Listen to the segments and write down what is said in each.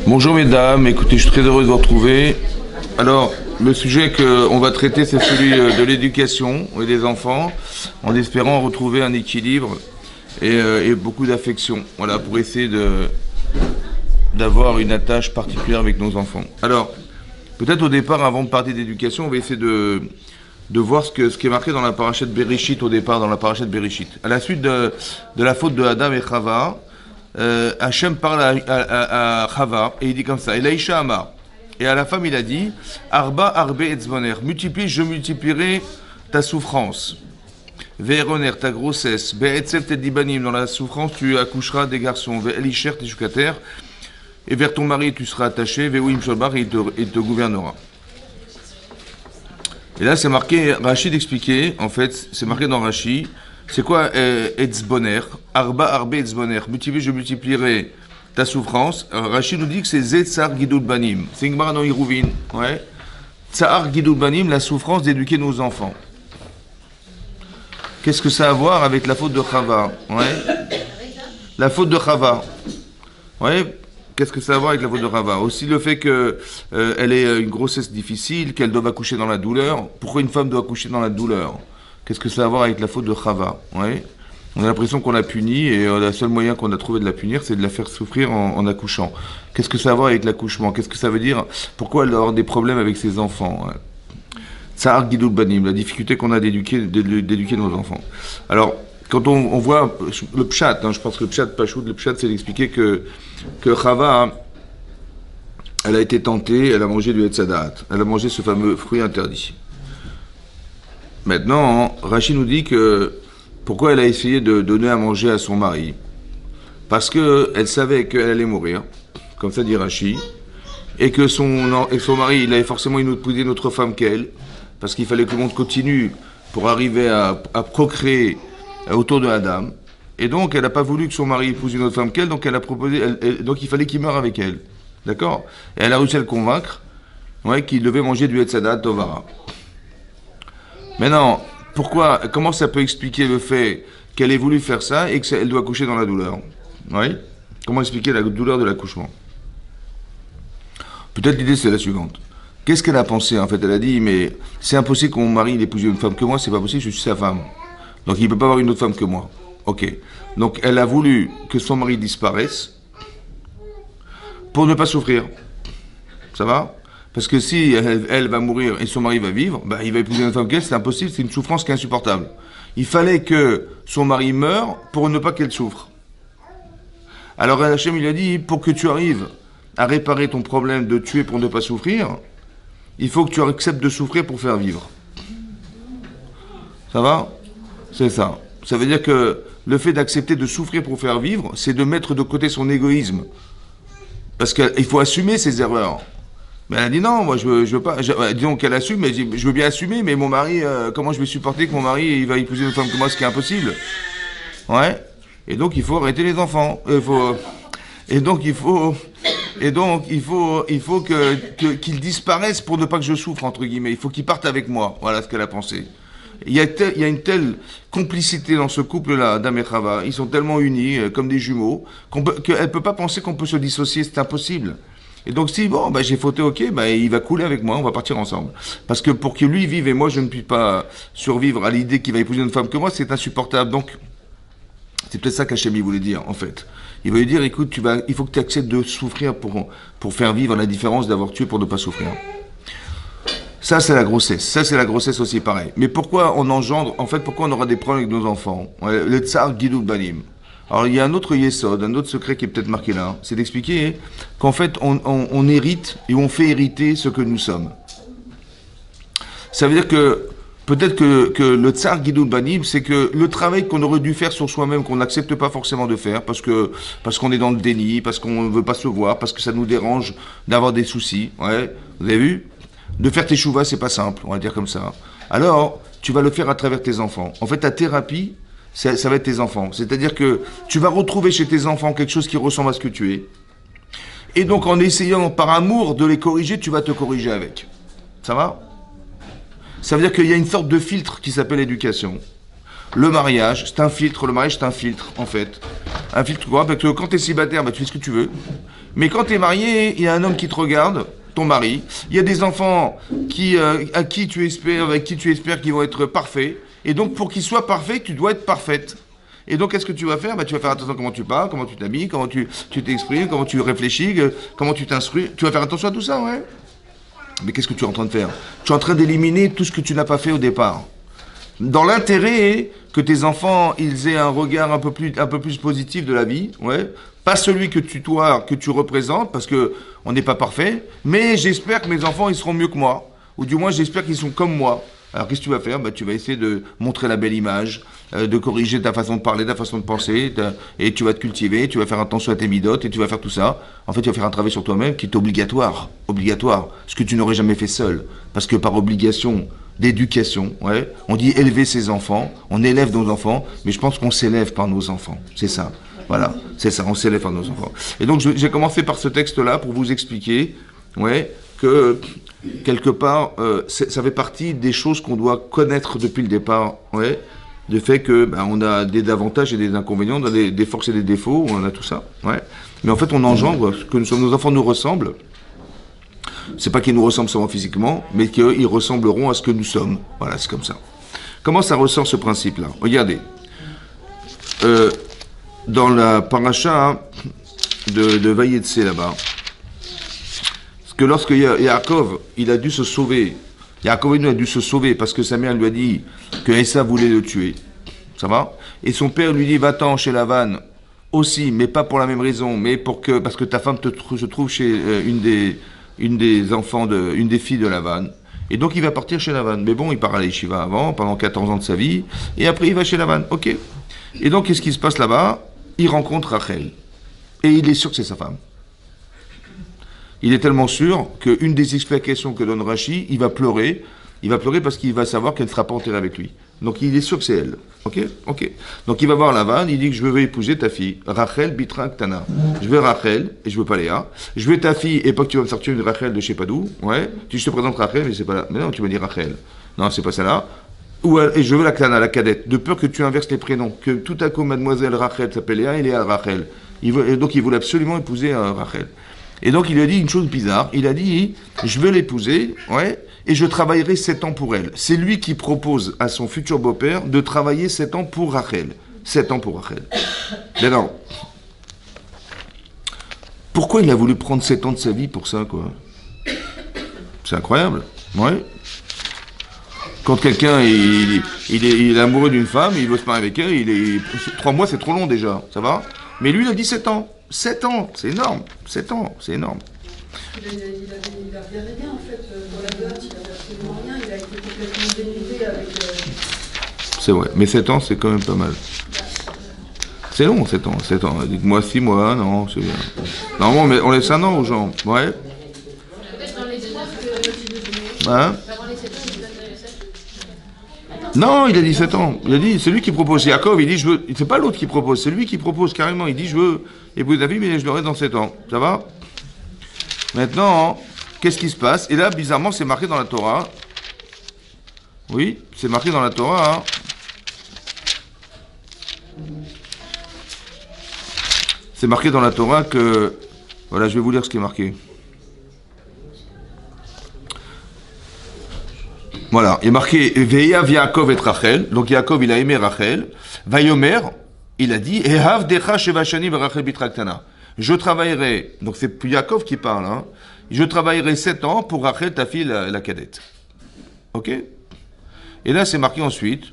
Bonjour mesdames, écoutez, je suis très heureux de vous retrouver. Alors, le sujet qu'on va traiter, c'est celui de l'éducation et des enfants, en espérant retrouver un équilibre et beaucoup d'affection, voilà, pour essayer d'avoir une attache particulière avec nos enfants. Alors, peut-être au départ, avant de parler d'éducation, on va essayer de voir ce qui est marqué dans la paracha de Bereshit, au départ, dans la paracha de Bereshit. À la suite de la faute de Adam et Chava, Hachem parle à Chava et il dit comme ça, et Laïcha Amar. Et à la femme, il a dit, Arba Arbe Etzboner, multiplie, je multiplierai ta souffrance. Ve'eroner, ta grossesse. Be'etzel Tedibanim, dans la souffrance, tu accoucheras des garçons. Ve'elisher, tes choukater. Et vers ton mari, tu seras attaché. Ve'ouim Sholbar, et il te gouvernera. Et là, c'est marqué, Rachid expliquait, en fait, c'est marqué dans Rachid, c'est quoi Etzboner, Arba Arbe Etzboner, multiplie, je multiplierai ta souffrance. Rachid nous dit que c'est Zetzar Gidul Banim, c'est une Gemara dans Hiruvin, ouais. Tsar Gidul Banim, la souffrance d'éduquer nos enfants. Qu'est-ce que ça a à voir avec la faute de Chava, ouais. La faute de Chava, ouais. Qu'est-ce que ça a à voir avec la faute de Chava? Aussi le fait qu'elle ait une grossesse difficile, qu'elle doive accoucher dans la douleur. Pourquoi une femme doit accoucher dans la douleur? Qu'est-ce que ça a à voir avec la faute de Chava? Ouais. On a l'impression qu'on l'a punie et le seul moyen qu'on a trouvé de la punir, c'est de la faire souffrir en accouchant. Qu'est-ce que ça a à voir avec l'accouchement? Qu'est-ce que ça veut dire? Pourquoi elle doit avoir des problèmes avec ses enfants? Tsar Gidul Banim, la difficulté qu'on a d'éduquer nos enfants. Alors, quand on voit le pshat, je pense que le pshat Pachout, le pshat, c'est d'expliquer que Chava, elle a été tentée, elle a mangé du Etzadat, elle a mangé ce fameux fruit interdit. Maintenant, Rachid nous dit que pourquoi elle a essayé de donner à manger à son mari? Parce qu'elle savait qu'elle allait mourir, comme ça dit Rachid, et que son mari, il avait forcément épousé une autre femme qu'elle, parce qu'il fallait que le monde continue pour arriver à procréer autour de Adam. Et donc, elle n'a pas voulu que son mari épouse une autre femme qu'elle, donc elle a proposé, donc il fallait qu'il meure avec elle. D'accord? Et elle a réussi à le convaincre, ouais, qu'il devait manger du Etzadat Tovara. Maintenant, comment ça peut expliquer le fait qu'elle ait voulu faire ça et qu'elle doit accoucher dans la douleur? Oui? Comment expliquer la douleur de l'accouchement? Peut-être l'idée c'est la suivante. Qu'est-ce qu'elle a pensé en fait? Elle a dit, mais c'est impossible que mon mari épouse une femme que moi, c'est pas possible, je suis sa femme. Donc il ne peut pas avoir une autre femme que moi. Ok. Donc elle a voulu que son mari disparaisse pour ne pas souffrir. Ça va? Parce que si elle va mourir et son mari va vivre, bah, il va épouser une femme qu'elle, c'est impossible, c'est une souffrance qui est insupportable. Il fallait que son mari meure pour ne pas qu'elle souffre. Alors Hachem il a dit, pour que tu arrives à réparer ton problème de tuer pour ne pas souffrir, il faut que tu acceptes de souffrir pour faire vivre. Ça va? C'est ça. Ça veut dire que le fait d'accepter de souffrir pour faire vivre, c'est de mettre de côté son égoïsme. Parce qu'il faut assumer ses erreurs. Mais elle a dit non, moi je veux pas. Disons qu'elle assume, mais elle dit, je veux bien assumer, mais mon mari, comment je vais supporter que mon mari il va épouser une femme comme moi, ce qui est impossible. Ouais. Et donc il faut arrêter les enfants. Et donc il faut qu'ils disparaissent pour ne pas que je souffre entre guillemets. Il faut qu'ils partent avec moi. Voilà ce qu'elle a pensé. Il y a une telle complicité dans ce couple-là, Adam et Chava. Ils sont tellement unis, comme des jumeaux, qu'elle ne peut pas penser qu'on peut se dissocier. C'est impossible. Et donc si, bon, j'ai fauté, ok, il va couler avec moi, on va partir ensemble. Parce que pour que lui vive et moi je ne puisse pas survivre à l'idée qu'il va épouser une femme que moi, c'est insupportable. Donc, c'est peut-être ça qu'Hachem voulait dire, en fait. Il va lui dire, écoute, il faut que tu acceptes de souffrir pour faire vivre la différence d'avoir tué pour ne pas souffrir. Ça, c'est la grossesse. Ça, c'est la grossesse aussi, pareil. Mais pourquoi on engendre, en fait, pourquoi on aura des problèmes avec nos enfants? Le tsar Gidul Banim. Alors, il y a un autre yesod, un autre secret qui est peut-être marqué là, c'est d'expliquer qu'en fait, on hérite et on fait hériter ce que nous sommes. Ça veut dire que, peut-être que le tsar Gidul Banim, c'est que le travail qu'on aurait dû faire sur soi-même, qu'on n'accepte pas forcément de faire, parce qu'on est dans le déni, parce qu'on ne veut pas se voir, parce que ça nous dérange d'avoir des soucis, ouais, vous avez vu? De faire tes chouvas, c'est pas simple, on va dire comme ça. Alors, tu vas le faire à travers tes enfants. En fait, ta thérapie, ça va être tes enfants. C'est-à-dire que tu vas retrouver chez tes enfants quelque chose qui ressemble à ce que tu es. Et donc, en essayant par amour de les corriger, tu vas te corriger avec. Ça va? Ça veut dire qu'il y a une sorte de filtre qui s'appelle éducation. Le mariage, c'est un filtre. Le mariage, c'est un filtre, en fait. Un filtre quoi? Parce que quand tu es célibataire, tu fais ce que tu veux. Mais quand tu es marié, il y a un homme qui te regarde, ton mari. Il y a des enfants à qui tu espères, avec qui tu espères qu'ils vont être parfaits. Et donc, pour qu'ils soient parfaits, tu dois être parfaite. Et donc, qu'est-ce que tu vas faire? Tu vas faire attention à comment tu parles, comment tu t'habilles, comment tu t'exprimes, comment tu réfléchis, comment tu t'instruis. Tu vas faire attention à tout ça, ouais. Mais qu'est-ce que tu es en train de faire? Tu es en train d'éliminer tout ce que tu n'as pas fait au départ. Dans l'intérêt que tes enfants, ils aient un regard un peu plus positif de la vie, ouais. Pas celui que tu représentes, parce que on n'est pas parfait, mais j'espère que mes enfants, ils seront mieux que moi. Ou du moins, j'espère qu'ils sont comme moi. Alors, qu'est-ce que tu vas faire? Tu vas essayer de montrer la belle image, de corriger ta façon de parler, ta façon de penser, et tu vas te cultiver, tu vas faire attention à tes midotes, et tu vas faire tout ça. En fait, tu vas faire un travail sur toi-même qui est obligatoire. Obligatoire. Ce que tu n'aurais jamais fait seul. Parce que par obligation d'éducation, ouais, on dit élever ses enfants, on élève nos enfants, mais je pense qu'on s'élève par nos enfants. C'est ça. Voilà, c'est ça, on s'élève par nos enfants. Et donc, j'ai commencé par ce texte-là pour vous expliquer, ouais, que quelque part, ça fait partie des choses qu'on doit connaître depuis le départ, ouais, du fait que on a des avantages et des inconvénients, on a des forces et des défauts, on a tout ça, ouais. Mais en fait, on engendre que nos enfants nous ressemblent. C'est pas qu'ils nous ressemblent seulement physiquement, mais qu'ils ressembleront à ce que nous sommes. Voilà, c'est comme ça. Comment ça ressort ce principe-là? Regardez. Dans la paracha de Vayetse là-bas, parce que lorsque Yaakov, il a dû se sauver, Yaakov a dû se sauver parce que sa mère lui a dit que Esav voulait le tuer, ça va? Et son père lui dit, va-t'en chez Lavan aussi, mais pas pour la même raison, mais parce que ta femme se trouve chez une des filles de Lavan. Et donc il va partir chez Lavan. Mais bon, il part à l'Yeshiva avant, pendant 14 ans de sa vie, et après il va chez Lavan. Ok. Et donc qu'est-ce qui se passe là-bas? Il rencontre Rachel. Et il est sûr que c'est sa femme. Il est tellement sûr qu'une des explications que donne Rashi, il va pleurer. Il va pleurer parce qu'il va savoir qu'elle ne sera pas enterrée avec lui. Donc il est sûr que c'est elle. Ok. Donc il va voir Lavan, il dit que je veux épouser ta fille. Rachel bitra ktana. Je veux Rachel et je veux pas Léa. Je veux ta fille et pas que tu vas me sortir une Rachel de je sais pas d'où. Ouais. Je te présente Rachel, mais c'est pas là. Mais non, tu me dis Rachel. Non, c'est pas celle-là. Et je veux la ktana, la cadette. De peur que tu inverses les prénoms. Que tout à coup, mademoiselle Rachel s'appelle Léa et Léa Rachel. Et donc il voulait absolument épouser Rachel. Et donc il lui a dit une chose bizarre. Il a dit, je veux l'épouser, ouais, et je travaillerai 7 ans pour elle. C'est lui qui propose à son futur beau-père de travailler 7 ans pour Rachel. 7 ans pour Rachel. Mais non. Pourquoi il a voulu prendre 7 ans de sa vie pour ça, quoi? C'est incroyable. Ouais. Quand quelqu'un il est amoureux d'une femme, il veut se marier avec elle, 3 mois c'est trop long déjà, ça va? Mais lui il a dit 7 ans. 7 ans, c'est énorme. 7 ans, c'est énorme. Il avait rien en fait pour la dot, il avait absolument rien, il a été complètement dénudé avec... C'est vrai, mais 7 ans c'est quand même pas mal. C'est long 7 ans, 7 ans. Dites-moi 6 mois, non, c'est bien. Normalement on laisse 1 an aux gens, ouais. Hein? Non, il a dit 7 ans. Il a dit, c'est lui qui propose. Yaakov, il dit, je veux. C'est pas l'autre qui propose, c'est lui qui propose carrément. Il dit, je veux épouser ta fille, mais je l'aurai dans 7 ans. Ça va? Maintenant, qu'est-ce qui se passe? Et là, bizarrement, c'est marqué dans la Torah. Oui, c'est marqué dans la Torah. Hein. C'est marqué dans la Torah que. Voilà, je vais vous lire ce qui est marqué. Voilà, il est marqué Veyav Yaakov et Rachel. Donc Yaakov, il a aimé Rachel. Vayomer, il a dit Ehav decha shevashani Rachel bitraktana. Je travaillerai, donc c'est Yaakov qui parle, hein. Je travaillerai 7 ans pour Rachel, ta fille, la cadette. Ok? Et là, c'est marqué ensuite.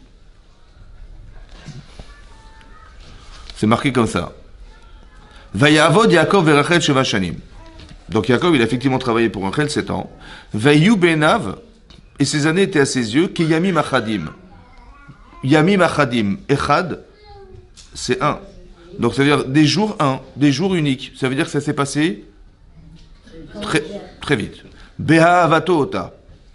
C'est marqué comme ça. Vayavod Yaakov et Rachel shevashanim. Donc Yaakov, il a effectivement travaillé pour Rachel 7 ans. Vayu benav. Et ces années étaient à ses yeux, qui Yamim Achadim. Yamim Achadim. Echad, c'est 1. Donc ça veut dire des jours 1, des jours uniques. Ça veut dire que ça s'est passé très vite. Beha Avato Ota.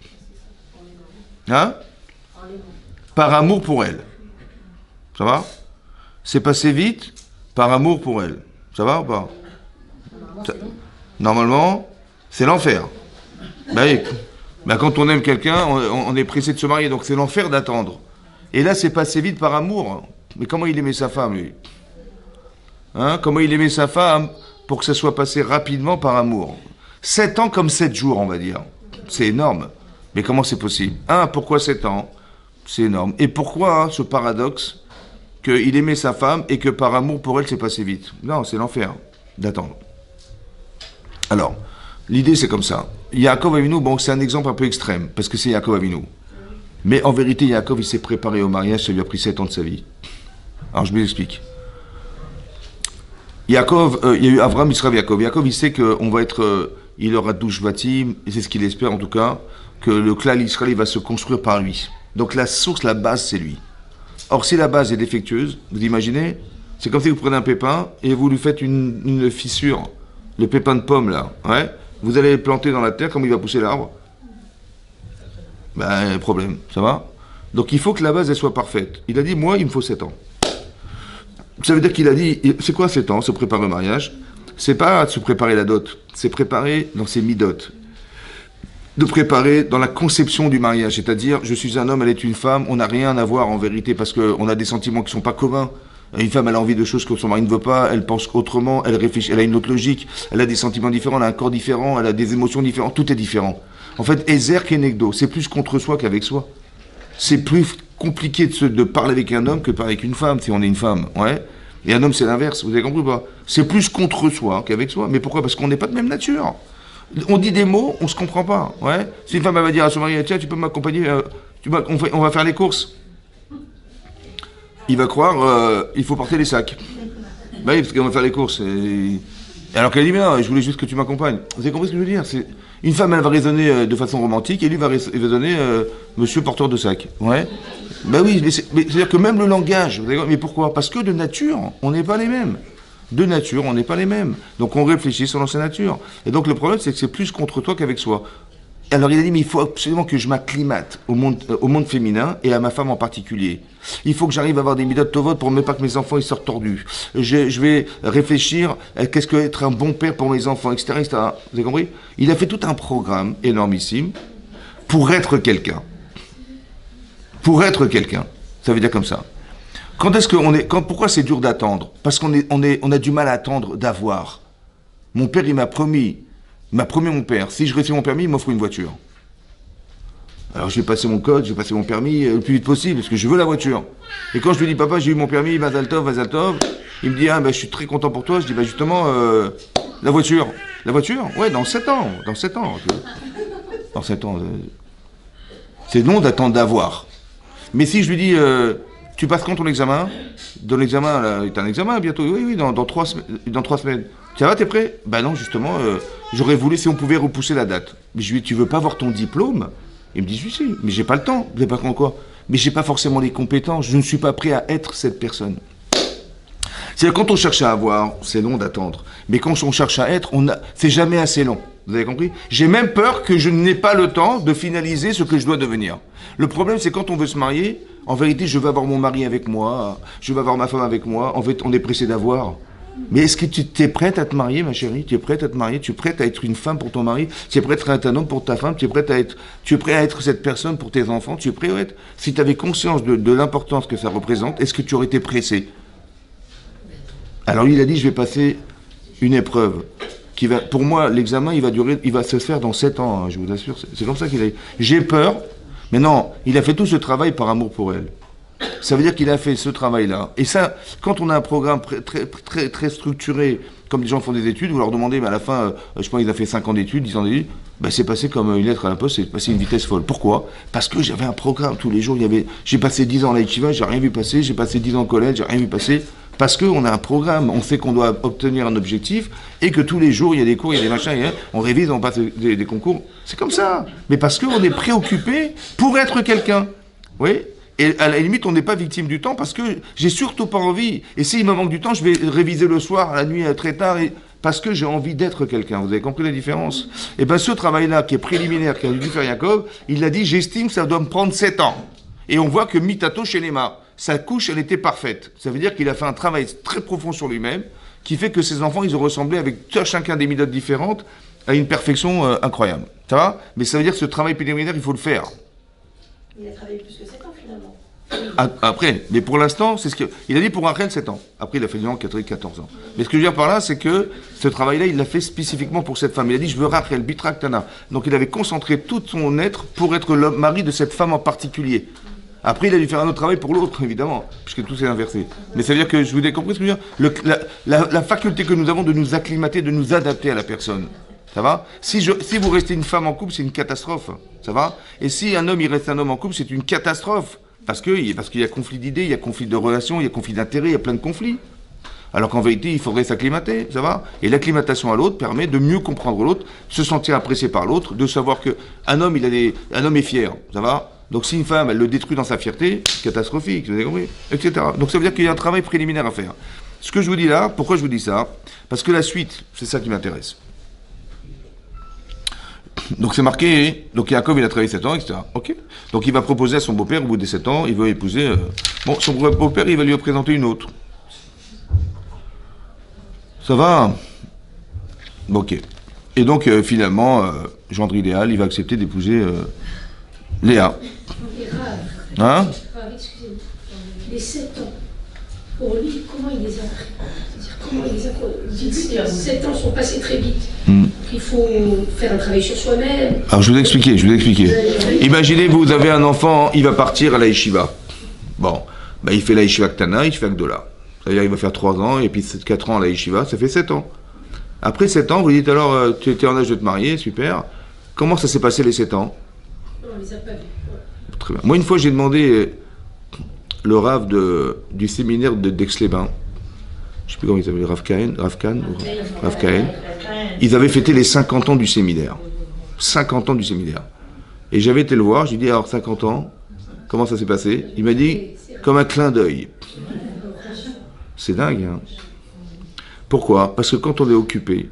Hein? Par amour pour elle. Ça va? C'est passé vite par amour pour elle. Ça va ou pas? Normalement, c'est l'enfer. Ben, quand on aime quelqu'un, on est pressé de se marier, donc c'est l'enfer d'attendre. Et là, c'est passé vite par amour. Mais comment il aimait sa femme, lui? Hein? Comment il aimait sa femme pour que ça soit passé rapidement par amour. 7 ans comme 7 jours, on va dire. C'est énorme. Mais comment c'est possible? Pourquoi 7 ans? C'est énorme. Et pourquoi ce paradoxe qu'il aimait sa femme et que par amour pour elle, c'est passé vite? Non, c'est l'enfer d'attendre. Alors, l'idée c'est comme ça. Yaakov Avinu, bon, c'est un exemple un peu extrême, parce que c'est Yaakov Avinu. Mais en vérité, Yaakov, il s'est préparé au mariage, ça lui a pris 7 ans de sa vie. Alors, je m'explique. Yaakov, il y a eu Avram, Israël, Yaakov. Yaakov, il sait qu'on va être, il aura 12 Shvatim, et c'est ce qu'il espère en tout cas, que le clan Israël, il va se construire par lui. Donc la source, la base, c'est lui. Or, si la base est défectueuse, vous imaginez, c'est comme si vous prenez un pépin et vous lui faites une fissure, le pépin de pomme là, ouais, vous allez le planter dans la terre, comme il va pousser l'arbre? Ben, problème, ça va? Donc il faut que la base, elle soit parfaite. Il a dit, moi, il me faut 7 ans. Ça veut dire qu'il a dit, c'est quoi 7 ans, se préparer au mariage? C'est pas se préparer la dot, c'est préparer dans ses midotes. De préparer dans la conception du mariage, c'est-à-dire, je suis un homme, elle est une femme, on n'a rien à voir en vérité, parce qu'on a des sentiments qui ne sont pas communs. Une femme, elle a envie de choses que son mari ne veut pas, elle pense autrement, elle réfléchit, elle a une autre logique, elle a des sentiments différents, elle a un corps différent, elle a des émotions différentes, tout est différent. En fait, Ezer Kenegdo, c'est plus contre soi qu'avec soi. C'est plus compliqué de parler avec un homme que de parler avec une femme, si on est une femme, ouais. Et un homme, c'est l'inverse, vous avez compris ou pas? C'est plus contre soi qu'avec soi. Mais pourquoi? Parce qu'on n'est pas de même nature. On dit des mots, on se comprend pas, ouais. Si une femme, elle va dire à son mari, tiens, tu peux m'accompagner, on va faire les courses. Il va croire, il faut porter les sacs. Bah oui, parce qu'on va faire les courses. Et alors qu'elle dit, mais non, je voulais juste que tu m'accompagnes. Vous avez compris ce que je veux dire? Une femme, elle va raisonner de façon romantique, et lui va raisonner monsieur porteur de sac. Ouais. Ben oui, mais c'est-à-dire que même le langage, vous avez compris, mais pourquoi? Parce que de nature, on n'est pas les mêmes. De nature, on n'est pas les mêmes. Donc on réfléchit selon sa nature. Et donc le problème, c'est que c'est plus contre toi qu'avec soi. Alors il a dit, mais il faut absolument que je m'acclimate au monde féminin, et à ma femme en particulier. Il faut que j'arrive à avoir des midot tovot pour ne pas que mes enfants ils sortent tordus. Je vais réfléchir à qu'est-ce que être un bon père pour mes enfants, etc., etc. Vous avez compris? Il a fait tout un programme énormissime pour être quelqu'un. Pour être quelqu'un. Ça veut dire comme ça. Pourquoi c'est dur d'attendre? Parce qu'on a du mal à attendre d'avoir. Mon père, il m'a promis mon père, si je réussis mon permis, il m'offre une voiture. Alors je vais passer mon code, je vais passer mon permis le plus vite possible, parce que je veux la voiture. Et quand je lui dis, papa, j'ai eu mon permis, Mazal Tov, il me dit, je suis très content pour toi. Je dis, justement, la voiture. La voiture? Ouais, dans 7 ans. Dans 7 ans. Dans 7 ans. C'est long d'attendre d'avoir. Mais si je lui dis, tu passes quand ton examen? Dans l'examen, là, t'as un examen bientôt? Oui, dans 3 semaines. Ça va, t'es prêt? Ben non, justement, j'aurais voulu si on pouvait repousser la date. Mais je lui dis, tu veux pas voir ton diplôme? Il me dit, si, mais j'ai pas le temps. Vous savez pas quoi? Mais j'ai pas forcément les compétences. Je ne suis pas prêt à être cette personne. C'est-à-dire, quand on cherche à avoir, c'est long d'attendre. Mais quand on cherche à être, c'est jamais assez long. Vous avez compris? J'ai même peur que je n'ai pas le temps de finaliser ce que je dois devenir. Le problème, c'est quand on veut se marier, en vérité, je veux avoir mon mari avec moi, je veux avoir ma femme avec moi. En fait, on est pressé d'avoir. Mais est-ce que tu es prête à te marier, ma chérie? Tu es prête à te marier? Tu es prête à être une femme pour ton mari? Tu es prête à être un homme pour ta femme? Tu es prêt à être cette personne pour tes enfants? Tu es prêt à être? Si tu avais conscience de l'importance que ça représente, est-ce que tu aurais été pressé? Alors il a dit, je vais passer une épreuve. Pour moi, l'examen, il va se faire dans 7 ans, hein, je vous assure. C'est comme ça qu'il a dit. J'ai peur, mais non, il a fait tout ce travail par amour pour elle. Ça veut dire qu'il a fait ce travail-là. Et ça, quand on a un programme très structuré, comme les gens font des études, vous leur demandez, mais à la fin, je pense qu'il a fait 5 ans d'études, 10 ans d'études, c'est passé comme une lettre à la poste, c'est passé une vitesse folle. Pourquoi? Parce que j'avais un programme tous les jours. J'ai passé 10 ans à l'Aïchiva, j'ai rien vu passer. J'ai passé 10 ans au collège, j'ai rien vu passer. Parce qu'on a un programme, on sait qu'on doit obtenir un objectif, et que tous les jours, il y a des cours, il y a des machins, on révise, on passe des concours. C'est comme ça. Mais parce qu'on est préoccupé pour être quelqu'un. Oui. Et à la limite, on n'est pas victime du temps parce que j'ai surtout pas envie. Et s'il me manque du temps, je vais réviser le soir, à la nuit, très tard, parce que j'ai envie d'être quelqu'un. Vous avez compris la différence? Et bien ce travail-là, qui est préliminaire, qui a dû faire Yaakov, il a dit, j'estime que ça doit me prendre 7 ans. Et on voit que Mitato Shelema, sa couche, elle était parfaite. Ça veut dire qu'il a fait un travail très profond sur lui-même, qui fait que ses enfants, ils ont ressemblé avec chacun des midotes différentes à une perfection incroyable. Ça va? Mais ça veut dire que ce travail préliminaire, il faut le faire. Il a travaillé plus que 7 ans finalement. Après, mais pour l'instant, c'est ce qu'il a dit pour Rachel 7 ans. Après, il a fait du 14 ans. Mais ce que je veux dire par là, c'est que ce travail-là, il l'a fait spécifiquement pour cette femme. Il a dit, je veux Rachel, Bitraktana. Donc il avait concentré tout son être pour être le mari de cette femme en particulier. Après, il a dû faire un autre travail pour l'autre, évidemment, puisque tout s'est inversé. Mais ça veut dire que, je vous ai compris ce que je veux dire, la faculté que nous avons de nous acclimater, de nous adapter à la personne. Ça va? Si vous restez une femme en couple, c'est une catastrophe. Ça va? Et si un homme, il reste un homme en couple, c'est une catastrophe. Parce qu'il y a conflit d'idées, il y a conflit de relations, il y a conflit d'intérêts, il y a plein de conflits. Alors qu'en vérité, il faudrait s'acclimater, ça va? Et l'acclimatation à l'autre permet de mieux comprendre l'autre, se sentir apprécié par l'autre, de savoir qu'un homme, un homme est fier, ça va? Donc si une femme, elle le détruit dans sa fierté, catastrophique, vous avez compris? Etc. Donc ça veut dire qu'il y a un travail préliminaire à faire. Ce que je vous dis là, pourquoi je vous dis ça? Parce que la suite, c'est ça qui m'intéresse. Donc c'est marqué, donc Yaakov il a travaillé 7 ans, etc. Ok. Donc il va proposer à son beau-père au bout des 7 ans, il veut épouser. Bon, son beau-père il va lui présenter une autre. Ça va? Ok. Et donc finalement, gendre idéal, il va accepter d'épouser Léa. Hein? Excusez-moi. Les 7 ans, pour lui, comment il les a pris? Comment il les a pris? 7 ans sont passés très vite. Il faut faire un travail sur soi-même. Alors je vous ai expliqué. Imaginez, vous avez un enfant, il va partir à la yeshiva. Bon, bah, il fait la yeshiva Ktana, il fait Agdola. C'est-à-dire il va faire 3 ans, et puis 4 ans à la yeshiva, ça fait 7 ans. Après 7 ans, vous dites alors, tu étais en âge de te marier, super. Comment ça s'est passé les 7 ans? On les a pas vus. Ouais. Très bien. Moi, une fois, j'ai demandé le Rav du séminaire d'Aix-les-Bains. Je ne sais plus comment il s'appelait, Rav Kahen. Ils avaient fêté les 50 ans du séminaire. 50 ans du séminaire. Et j'avais été le voir, j'ai dit, alors 50 ans, comment ça s'est passé? Il m'a dit, comme un clin d'œil. C'est dingue, hein? Pourquoi? Parce que quand on est occupé,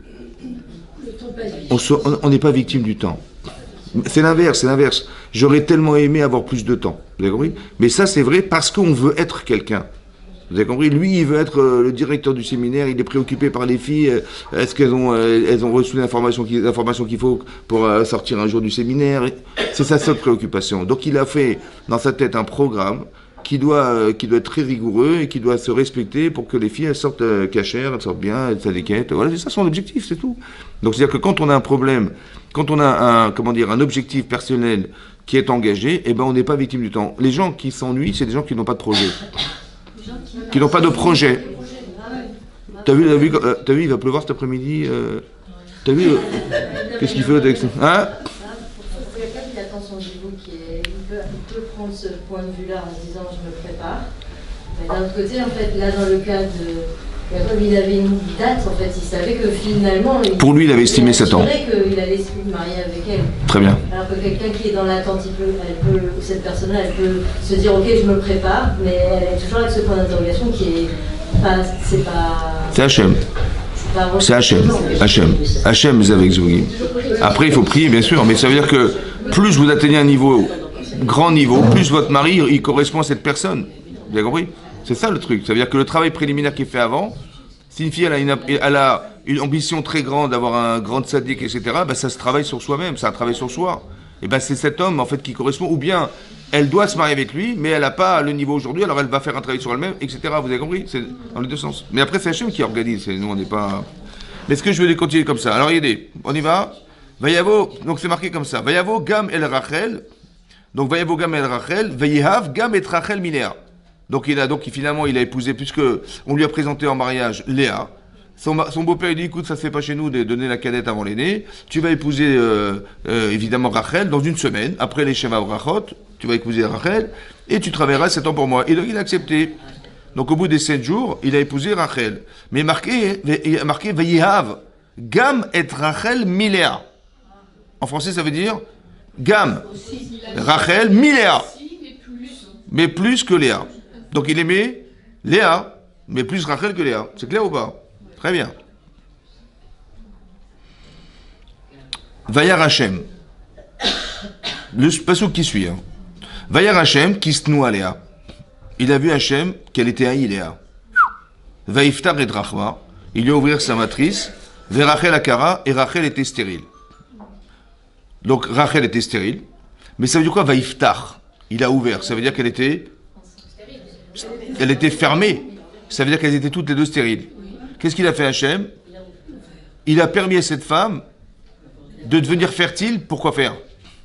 on n'est pas victime du temps. C'est l'inverse. J'aurais tellement aimé avoir plus de temps. Vous avez compris? Mais ça, c'est vrai parce qu'on veut être quelqu'un. Vous avez compris? Lui, il veut être le directeur du séminaire, il est préoccupé par les filles. Est-ce qu'elles ont reçu l'information qu'il faut pour sortir un jour du séminaire? C'est sa seule préoccupation. Donc il a fait dans sa tête un programme qui doit être très rigoureux et qui doit se respecter pour que les filles elles sortent cachères, elles sortent bien, elles s'adéquettent. Voilà, c'est ça son objectif, c'est tout. Donc c'est-à-dire que quand on a un problème, quand on a un objectif personnel qui est engagé, eh ben on n'est pas victime du temps. Les gens qui s'ennuient, c'est des gens qui n'ont pas de projet. Qui n'ont pas de projet. T'as vu, il va pleuvoir cet après-midi. T'as vu qu'est-ce qu'il fait avec ça? Hein? Quelqu'un qui attend son niveau, il peut prendre ce point de vue-là en se disant je me prépare. Mais d'un autre côté, en fait, là dans le cas de Jacob, il avait une date, en fait, il savait que finalement. Pour lui, il avait estimé 7 ans. Il savait qu'il allait se marier avec elle. Très bien. Alors que quelqu'un qui est dans l'attente, cette personne-là, elle peut se dire ok, je me prépare, mais elle est toujours avec ce point d'interrogation qui est. Enfin, c'est pas. C'est Hachem. C'est Hachem est avec Zougi. Après, il faut prier, bien sûr, mais ça veut dire que plus vous atteignez un grand niveau, plus votre mari, il correspond à cette personne. Vous avez compris? C'est ça le truc. Ça veut dire que le travail préliminaire qui est fait avant, si une fille elle a une ambition très grande d'avoir un grand sadique, etc., ben ça se travaille sur soi-même, c'est un travail sur soi. Et ben c'est cet homme en fait qui correspond, ou bien elle doit se marier avec lui, mais elle n'a pas le niveau aujourd'hui, alors elle va faire un travail sur elle-même, etc. Vous avez compris? C'est dans les deux sens. Mais après c'est Hachem qui organise, nous on n'est pas... Mais est-ce que je vais continuer comme ça? Alors regardez, on y va. Vayavo, donc c'est marqué comme ça. Vayavo gam el Rachel. Donc Vayavo gam el Rachel, Vayihav gam et Rachel Miléa. Donc finalement il a épousé, puisque on lui a présenté en mariage Léa. Son beau-père il dit écoute, ça se fait pas chez nous de donner la cadette avant l'aîné. Tu vas épouser évidemment Rachel dans une semaine, après les Shema Brachot, tu vas épouser Rachel, et tu travailleras 7 ans pour moi. Et donc il a accepté. Donc au bout des 7 jours, il a épousé Rachel. Mais il a marqué Vayihav, Gam et Rachel Miléa. En français ça veut dire Gam, Rachel Miléa. Mais plus que Léa. Donc il aimait Léa, mais plus Rachel que Léa. C'est clair ou pas? Très bien. Vayar Hashem. Le passouk qui suit. Vayar Hashem kisnu Léa. Il a vu Hashem qu'elle était haïe Léa. Vaiftar et Drachma. Il lui a ouvert sa matrice. Verachel Akara, et Rachel était stérile. Donc Rachel était stérile. Mais ça veut dire quoi Vaiftar? Il a ouvert. Ça veut dire qu'elle était Elle était fermée. Ça veut dire qu'elles étaient toutes les deux stériles. Qu'est-ce qu'il a fait Hachem? Il a permis à cette femme de devenir fertile. Pourquoi faire?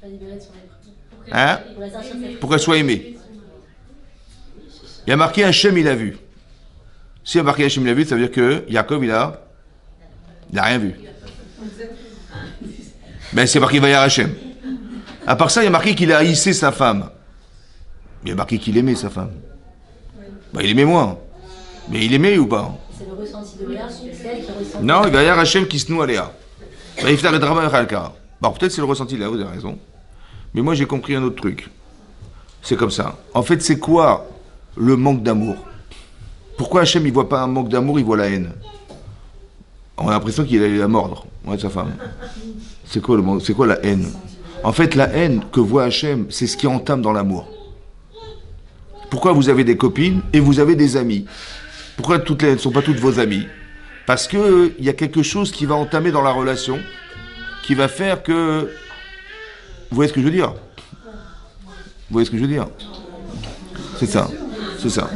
Hein? Pour qu'elle soit aimée. Il y a marqué Hachem, il a vu. S'il y a marqué Hachem, il a vu, ça veut dire que Jacob, il a rien vu. Ben, c'est marqué Vayar Hachem. À part ça, il y a marqué qu'il a haïssé sa femme. Il y a marqué qu'il aimait sa femme. Ben, il aimait moins. Mais il aimait ou pas? C'est le ressenti de Léa, c'est elle qui ressent. Non, il va y avoir Hachem qui se noue à Léa. Ben, il fait le drama à Khalka. Bon, peut-être c'est le ressenti de Léa, vous avez raison. Mais moi, j'ai compris un autre truc. C'est comme ça. En fait, c'est quoi le manque d'amour? Pourquoi Hachem, il voit pas un manque d'amour, il voit la haine? On a l'impression qu'il allait la mordre, de sa femme. C'est quoi le manque? C'est quoi la haine? En fait, la haine que voit Hachem, c'est ce qui entame dans l'amour. Pourquoi vous avez des copines et vous avez des amis? Pourquoi elles ne sont pas toutes vos amies? Parce que il y a quelque chose qui va entamer dans la relation, qui va faire que... Vous voyez ce que je veux dire? Vous voyez ce que je veux dire? C'est ça. C'est ça.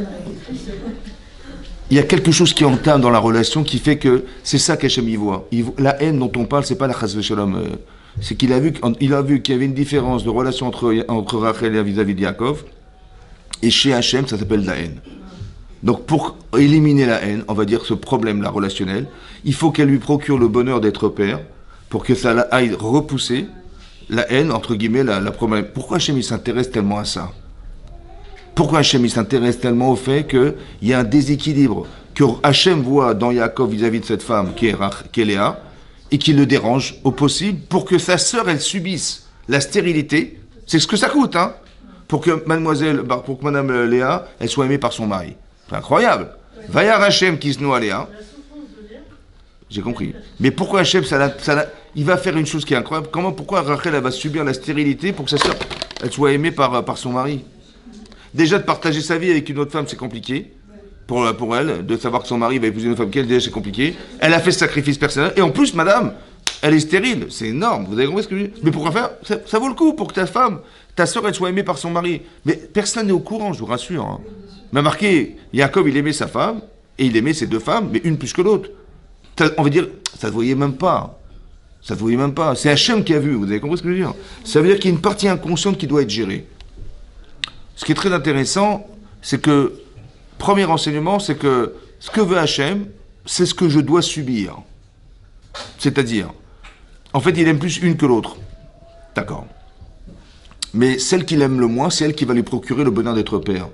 Il y a quelque chose qui entame dans la relation qui fait que c'est ça qu'Hachem y voit. La haine dont on parle, c'est pas la chas v'shalom. C'est qu'il a vu qu'il y avait une différence de relation entre Rachel et vis-à-vis de Yaakov. Et chez Hachem, ça s'appelle la haine. Donc pour éliminer la haine, on va dire ce problème-là relationnel, il faut qu'elle lui procure le bonheur d'être père pour que ça aille repousser la haine, entre guillemets, la problème. Pourquoi Hachem il s'intéresse tellement à ça? Pourquoi Hachem il s'intéresse tellement au fait qu'il y a un déséquilibre que Hachem voit dans Yaakov vis-à-vis de cette femme qui est Léa et qui le dérange au possible pour que sa sœur elle subisse la stérilité? C'est ce que ça coûte, hein, pour que madame Léa elle soit aimée par son mari. C'est incroyable. Vayar Hachem qui se noue à Léa. J'ai compris. Mais pourquoi Hachem il va faire une chose qui est incroyable? Pourquoi Rachel elle va subir la stérilité pour que sa sœur elle soit aimée par son mari? Déjà, de partager sa vie avec une autre femme, c'est compliqué. Pour elle, de savoir que son mari va épouser une autre femme qu'elle, déjà, c'est compliqué. Elle a fait ce sacrifice personnel. Et en plus, madame, elle est stérile. C'est énorme. Vous avez compris ce que je dis? Mais pourquoi faire? Ça vaut le coup pour que ta sœur, elle soit aimée par son mari. Mais personne n'est au courant, je vous rassure. Hein. Mais marqué, Jacob, il aimait sa femme, et il aimait ses deux femmes, mais une plus que l'autre. On va dire, ça ne se voyait même pas. Ça ne se voyait même pas. C'est Hachem qui a vu. Vous avez compris ce que je veux dire? Ça veut dire qu'il y a une partie inconsciente qui doit être gérée. Ce qui est très intéressant, c'est que, premier enseignement, c'est que ce que veut Hachem, c'est ce que je dois subir. C'est-à-dire, en fait, il aime plus une que l'autre. D'accord. Mais celle qu'il aime le moins, c'est elle qui va lui procurer le bonheur d'être père.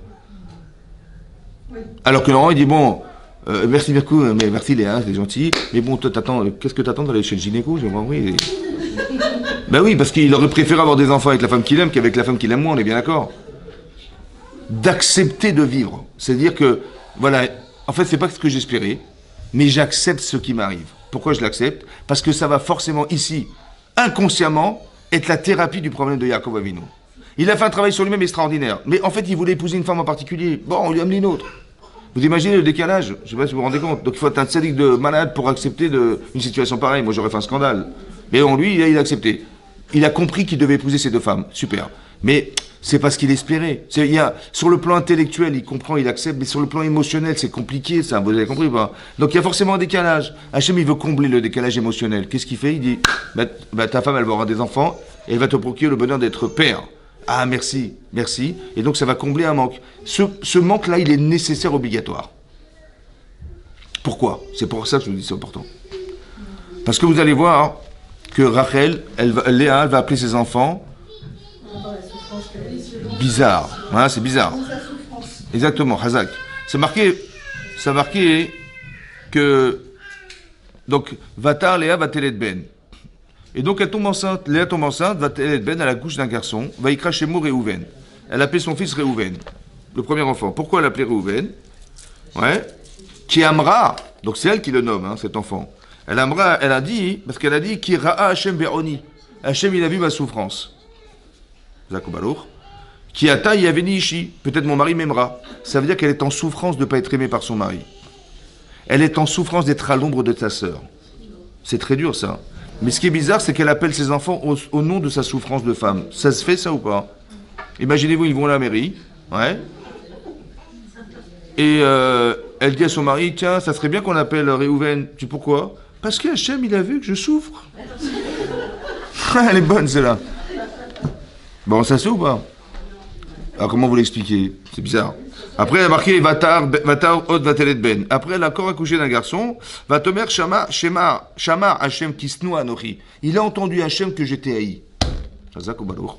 Alors que normalement, il dit, bon, merci beaucoup, mais merci Léa, c'est gentil, mais bon, toi, qu'est-ce que t'attends d'aller chez le gynéco? J'ai compris. Ben oui, parce qu'il aurait préféré avoir des enfants avec la femme qu'il aime qu'avec la femme qu'il aime moins, on est bien d'accord. D'accepter de vivre. C'est-à-dire que, voilà, en fait, c'est pas ce que j'espérais, mais j'accepte ce qui m'arrive. Pourquoi je l'accepte? Parce que ça va forcément, ici, inconsciemment, être la thérapie du problème de Yaakov Avinu. Il a fait un travail sur lui-même extraordinaire, mais en fait, il voulait épouser une femme en particulier. Bon, on lui a amené une autre. Vous imaginez le décalage? Je sais pas si vous vous rendez compte. Donc il faut être un sadique de malade pour accepter une situation pareille. Moi, j'aurais fait un scandale. Mais bon, lui, il a accepté. Il a compris qu'il devait épouser ces deux femmes. Super. Mais c'est pas ce qu'il espérait. Sur le plan intellectuel, il comprend, il accepte, mais sur le plan émotionnel, c'est compliqué, ça. Vous avez compris ou pas? Donc il y a forcément un décalage. Hachem, il veut combler le décalage émotionnel. Qu'est-ce qu'il fait? Il dit, ta femme, elle va avoir des enfants, et elle va te procurer le bonheur d'être père. Ah, merci, merci. Et donc ça va combler un manque. Ce manque-là, il est nécessaire, obligatoire. Pourquoi? C'est pour ça que je vous dis c'est important. Parce que vous allez voir que Rachel, Léa, elle va appeler ses enfants bizarre. Hein, c'est bizarre. Exactement, Hazak. C'est marqué que donc Vatar Léa va télet ben. Et donc elle tombe enceinte, Léa tombe enceinte, va télet ben à la couche d'un garçon, va y cracher mot Réhouven. Elle appelait son fils Réhouven, le premier enfant. Pourquoi elle appelait Réhouven? Ouais. Qui Amra, donc c'est elle qui le nomme, hein, cet enfant. Elle a dit, parce qu'elle a dit qui Ra'a Hachem Be'oni. Hachem il a vu ma souffrance. Zakobalour. Qui ata yaveni ishi. Peut-être mon mari m'aimera. Ça veut dire qu'elle est en souffrance de ne pas être aimée par son mari. Elle est en souffrance d'être à l'ombre de ta sœur. C'est très dur ça. Mais ce qui est bizarre, c'est qu'elle appelle ses enfants au nom de sa souffrance de femme. Ça se fait ça ou pas? Imaginez-vous, ils vont à la mairie. Ouais. Et elle dit à son mari, tiens, ça serait bien qu'on appelle Réhouven. Tu sais pourquoi? Parce que Hachem, il a vu que je souffre. Elle est bonne, celle-là. Bon, ça se fait ou pas? Alors, comment vous l'expliquez? C'est bizarre. Après, il a marqué Vatar Od Vatelet Ben. Après, elle a encore accouché d'un garçon. Vatomer Shama Hachem Kisnu Anochi. Il a entendu Hachem que j'étais haï. Chazak ou Balour.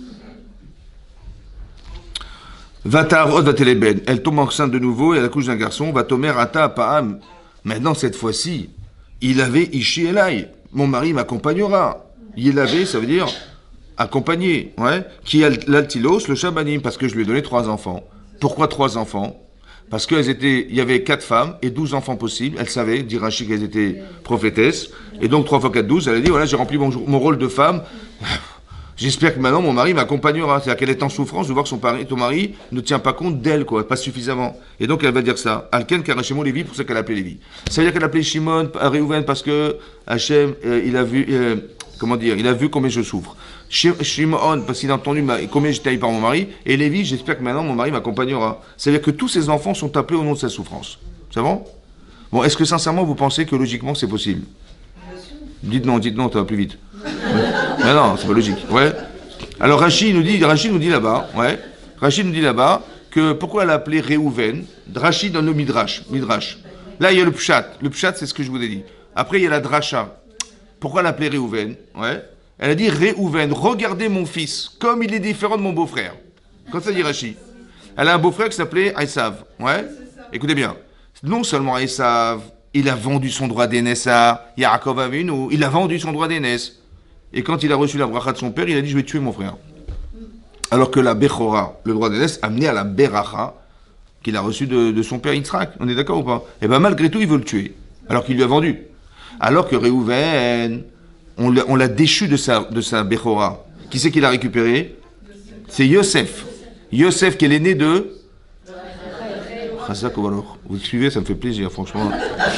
Vatar Od Vatelet Ben. Elle tombe enceinte de nouveau et elle accouche d'un garçon. Vatomer Ata Paam. Maintenant, cette fois-ci, il avait Ishi Elai. Mon mari m'accompagnera. Il avait, ça veut dire accompagné, ouais. Qui a l'altilos, le shabanim, parce que je lui ai donné 3 enfants. Pourquoi 3 enfants? Parce il y avait 4 femmes et 12 enfants possibles. Elle savait, dit Rachid, qu'elles étaient prophétesses. Et donc 3 fois 4, 12, elle a dit, voilà, j'ai rempli mon rôle de femme. J'espère que maintenant mon mari m'accompagnera. C'est-à-dire qu'elle est en souffrance de voir que ton mari ne tient pas compte d'elle, quoi, pas suffisamment. Et donc elle va dire ça. Alken Karashemo Lévi, pour ça qu'elle a appelé Lévi. Ça veut dire qu'elle a appelé Shimon, Réhouven, parce que Hachem, il a vu, il a vu combien je souffre. Shimon, parce qu'il a entendu combien j'étais haï par mon mari. Et Lévi, j'espère que maintenant mon mari m'accompagnera. Ça veut dire que tous ces enfants sont appelés au nom de sa souffrance. C'est bon? Bon, est-ce que sincèrement vous pensez que logiquement c'est possible? Dites non, ça va plus vite. Mais non, c'est pas logique. Ouais. Alors Rachid nous dit là-bas, ouais. Rachid nous dit là-bas que pourquoi elle a appelé Réhouven? Rachid dans le Midrash. Là il y a le Pshat. Le Pshat c'est ce que je vous ai dit. Après il y a la Dracha. Pourquoi elle a appelé Réhouven? Ouais. Elle a dit Réhouven, regardez mon fils, comme il est différent de mon beau-frère. Comme ça dit Rachid. Elle a un beau-frère qui s'appelait Esav. Ouais. Écoutez bien. Non seulement Esav, il a vendu son droit d'aînesse à Yaakov Avinu, il a vendu son droit d'aînesse. Et quand il a reçu la bracha de son père, il a dit, je vais tuer mon frère. Alors que la Bechora, le droit d'aînesse, a amené à la Beracha qu'il a reçu de son père Yitzhak. On est d'accord ou pas? Et bien malgré tout, il veut le tuer. Alors qu'il lui a vendu. Alors que Réhouven, on l'a déchu de sa Bechora. Qui c'est qu'il a récupéré? C'est Yosef. Yosef qui est l'aîné de... Vous suivez, ça me fait plaisir, franchement.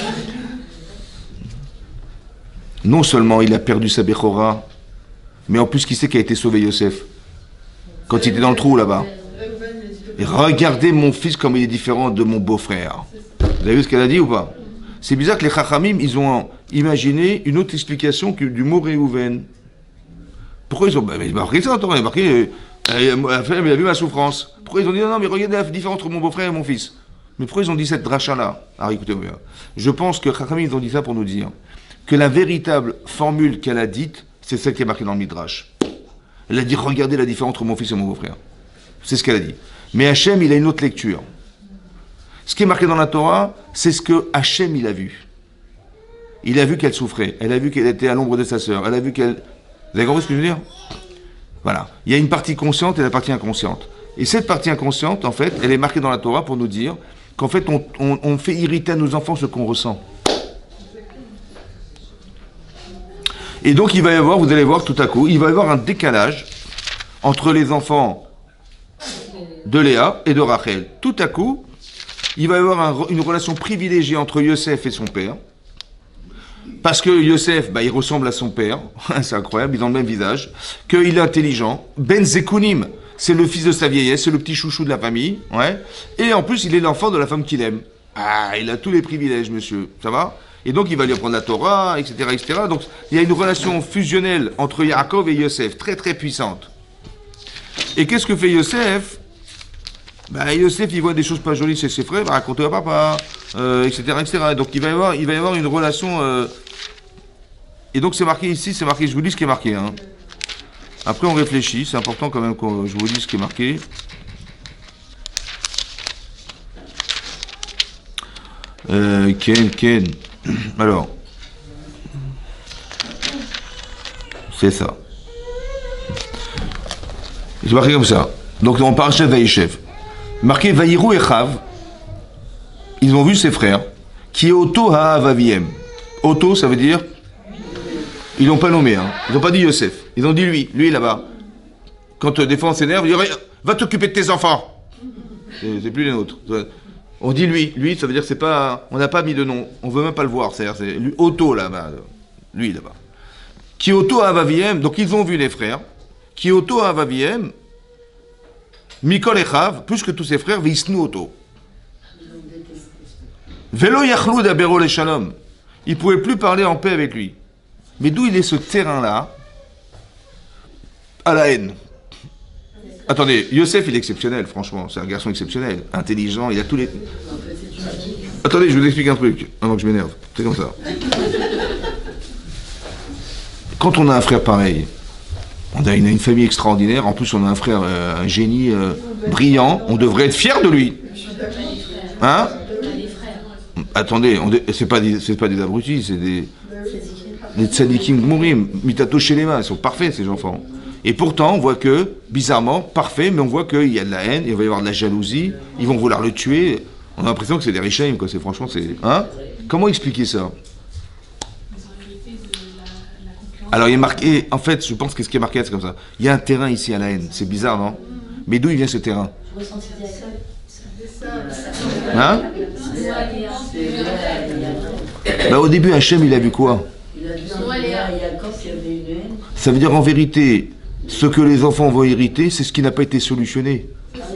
Non seulement il a perdu sa Bechora, mais en plus, qui c'est qui a été sauvé, Yosef? Quand il était dans le trou, là-bas. Et regardez mon fils comme il est différent de mon beau-frère. Vous avez vu ce qu'elle a dit ou pas? C'est bizarre que les Chachamim, ils ont imaginé une autre explication que du mot Réhouven. Pourquoi ils ont... il m'a marqué ça, attends, il a marqué... il a vu ma souffrance. Pourquoi ils ont dit, non, mais regardez la différence entre mon beau-frère et mon fils? Mais pourquoi ils ont dit cette dracha-là? Alors écoutez-moi bien. Je pense que Chachamim, ils ont dit ça pour nous dire que la véritable formule qu'elle a dite, c'est celle qui est marquée dans le Midrash. Elle a dit, regardez la différence entre mon fils et mon beau-frère. C'est ce qu'elle a dit. Mais Hachem, il a une autre lecture. Ce qui est marqué dans la Torah, c'est ce que Hachem, il a vu. Il a vu qu'elle souffrait. Elle a vu qu'elle était à l'ombre de sa sœur. Elle a vu qu'elle... Vous avez compris ce que je veux dire? Voilà. Il y a une partie consciente et la partie inconsciente. Et cette partie inconsciente, en fait, elle est marquée dans la Torah pour nous dire qu'en fait, on fait irriter à nos enfants ce qu'on ressent. Et donc, il va y avoir, vous allez voir tout à coup, il va y avoir un décalage entre les enfants de Léa et de Rachel. Tout à coup, il va y avoir une relation privilégiée entre Yosef et son père. Parce que Yosef, il ressemble à son père. C'est incroyable, ils ont le même visage. Qu'il est intelligent. Ben Zekunim, c'est le fils de sa vieillesse, c'est le petit chouchou de la famille. Ouais. Et en plus, il est l'enfant de la femme qu'il aime. Ah, il a tous les privilèges, monsieur. Ça va? Et donc, il va lui apprendre la Torah, etc., etc. Donc, il y a une relation fusionnelle entre Yaakov et Yosef, très, très puissante. Et qu'est-ce que fait Yosef? Yosef, il voit des choses pas jolies chez ses frères, il va raconter à papa, etc., etc. Donc, il va y avoir une relation... Et donc, c'est marqué ici, je vous dis ce qui est marqué. Hein. Après, on réfléchit, c'est important quand même que je vous dise ce qui est marqué. Ken. Alors, c'est ça. C'est marqué comme ça. Donc, on parle chef Vaïchev. Marqué Vaïrou et Chav. Ils ont vu ses frères. Qui est Oto Ha'avaviem. Oto, ça veut dire. Ils l'ont pas nommé. Hein. Ils n'ont pas dit Yosef. Ils ont dit lui là-bas. Quand des fois on s'énerve, il dit va t'occuper de tes enfants. C'est plus les nôtres. On dit lui, ça veut dire que c'est pas, on n'a pas mis de nom, on veut même pas le voir, c'est lui, Otto là-bas, lui là-bas. Qui Otto Avaviem, donc ils ont vu les frères, qui Otto Avaviem, Mikol Echav, plus que tous ses frères, Visnu Otto. Velo yachlou d'abero les shalom. Ils ne pouvaient plus parler en paix avec lui. Mais d'où il est ce terrain-là à la haine? Attendez, Yosef, il est exceptionnel, franchement. C'est un garçon exceptionnel, intelligent, il a tous les... Attendez, je vous explique un truc, avant que je m'énerve. C'est comme ça. Quand on a un frère pareil, on a une famille extraordinaire, en plus on a un frère, un génie brillant, on devrait être fier de lui. Hein? Attendez, c'est pas des abrutis, c'est des tzadikim gmourim, mitato shelema, ils sont parfaits ces enfants. Et pourtant, on voit que, bizarrement, parfait, mais on voit qu'il y a de la haine, il va y avoir de la jalousie, ils vont vouloir le tuer. On a l'impression que c'est des richaim, quoi. C'est franchement, c'est... Hein? Comment expliquer ça? Alors, il est marqué... En fait, je pense que ce qui est marqué, c'est comme ça. Il y a un terrain ici à la haine. C'est bizarre, non? Mais d'où il vient ce terrain? Hein? Bah, au début, Hachem, il a vu quoi? Ça veut dire, en vérité, ce que les enfants vont hériter, c'est ce qui n'a pas été solutionné.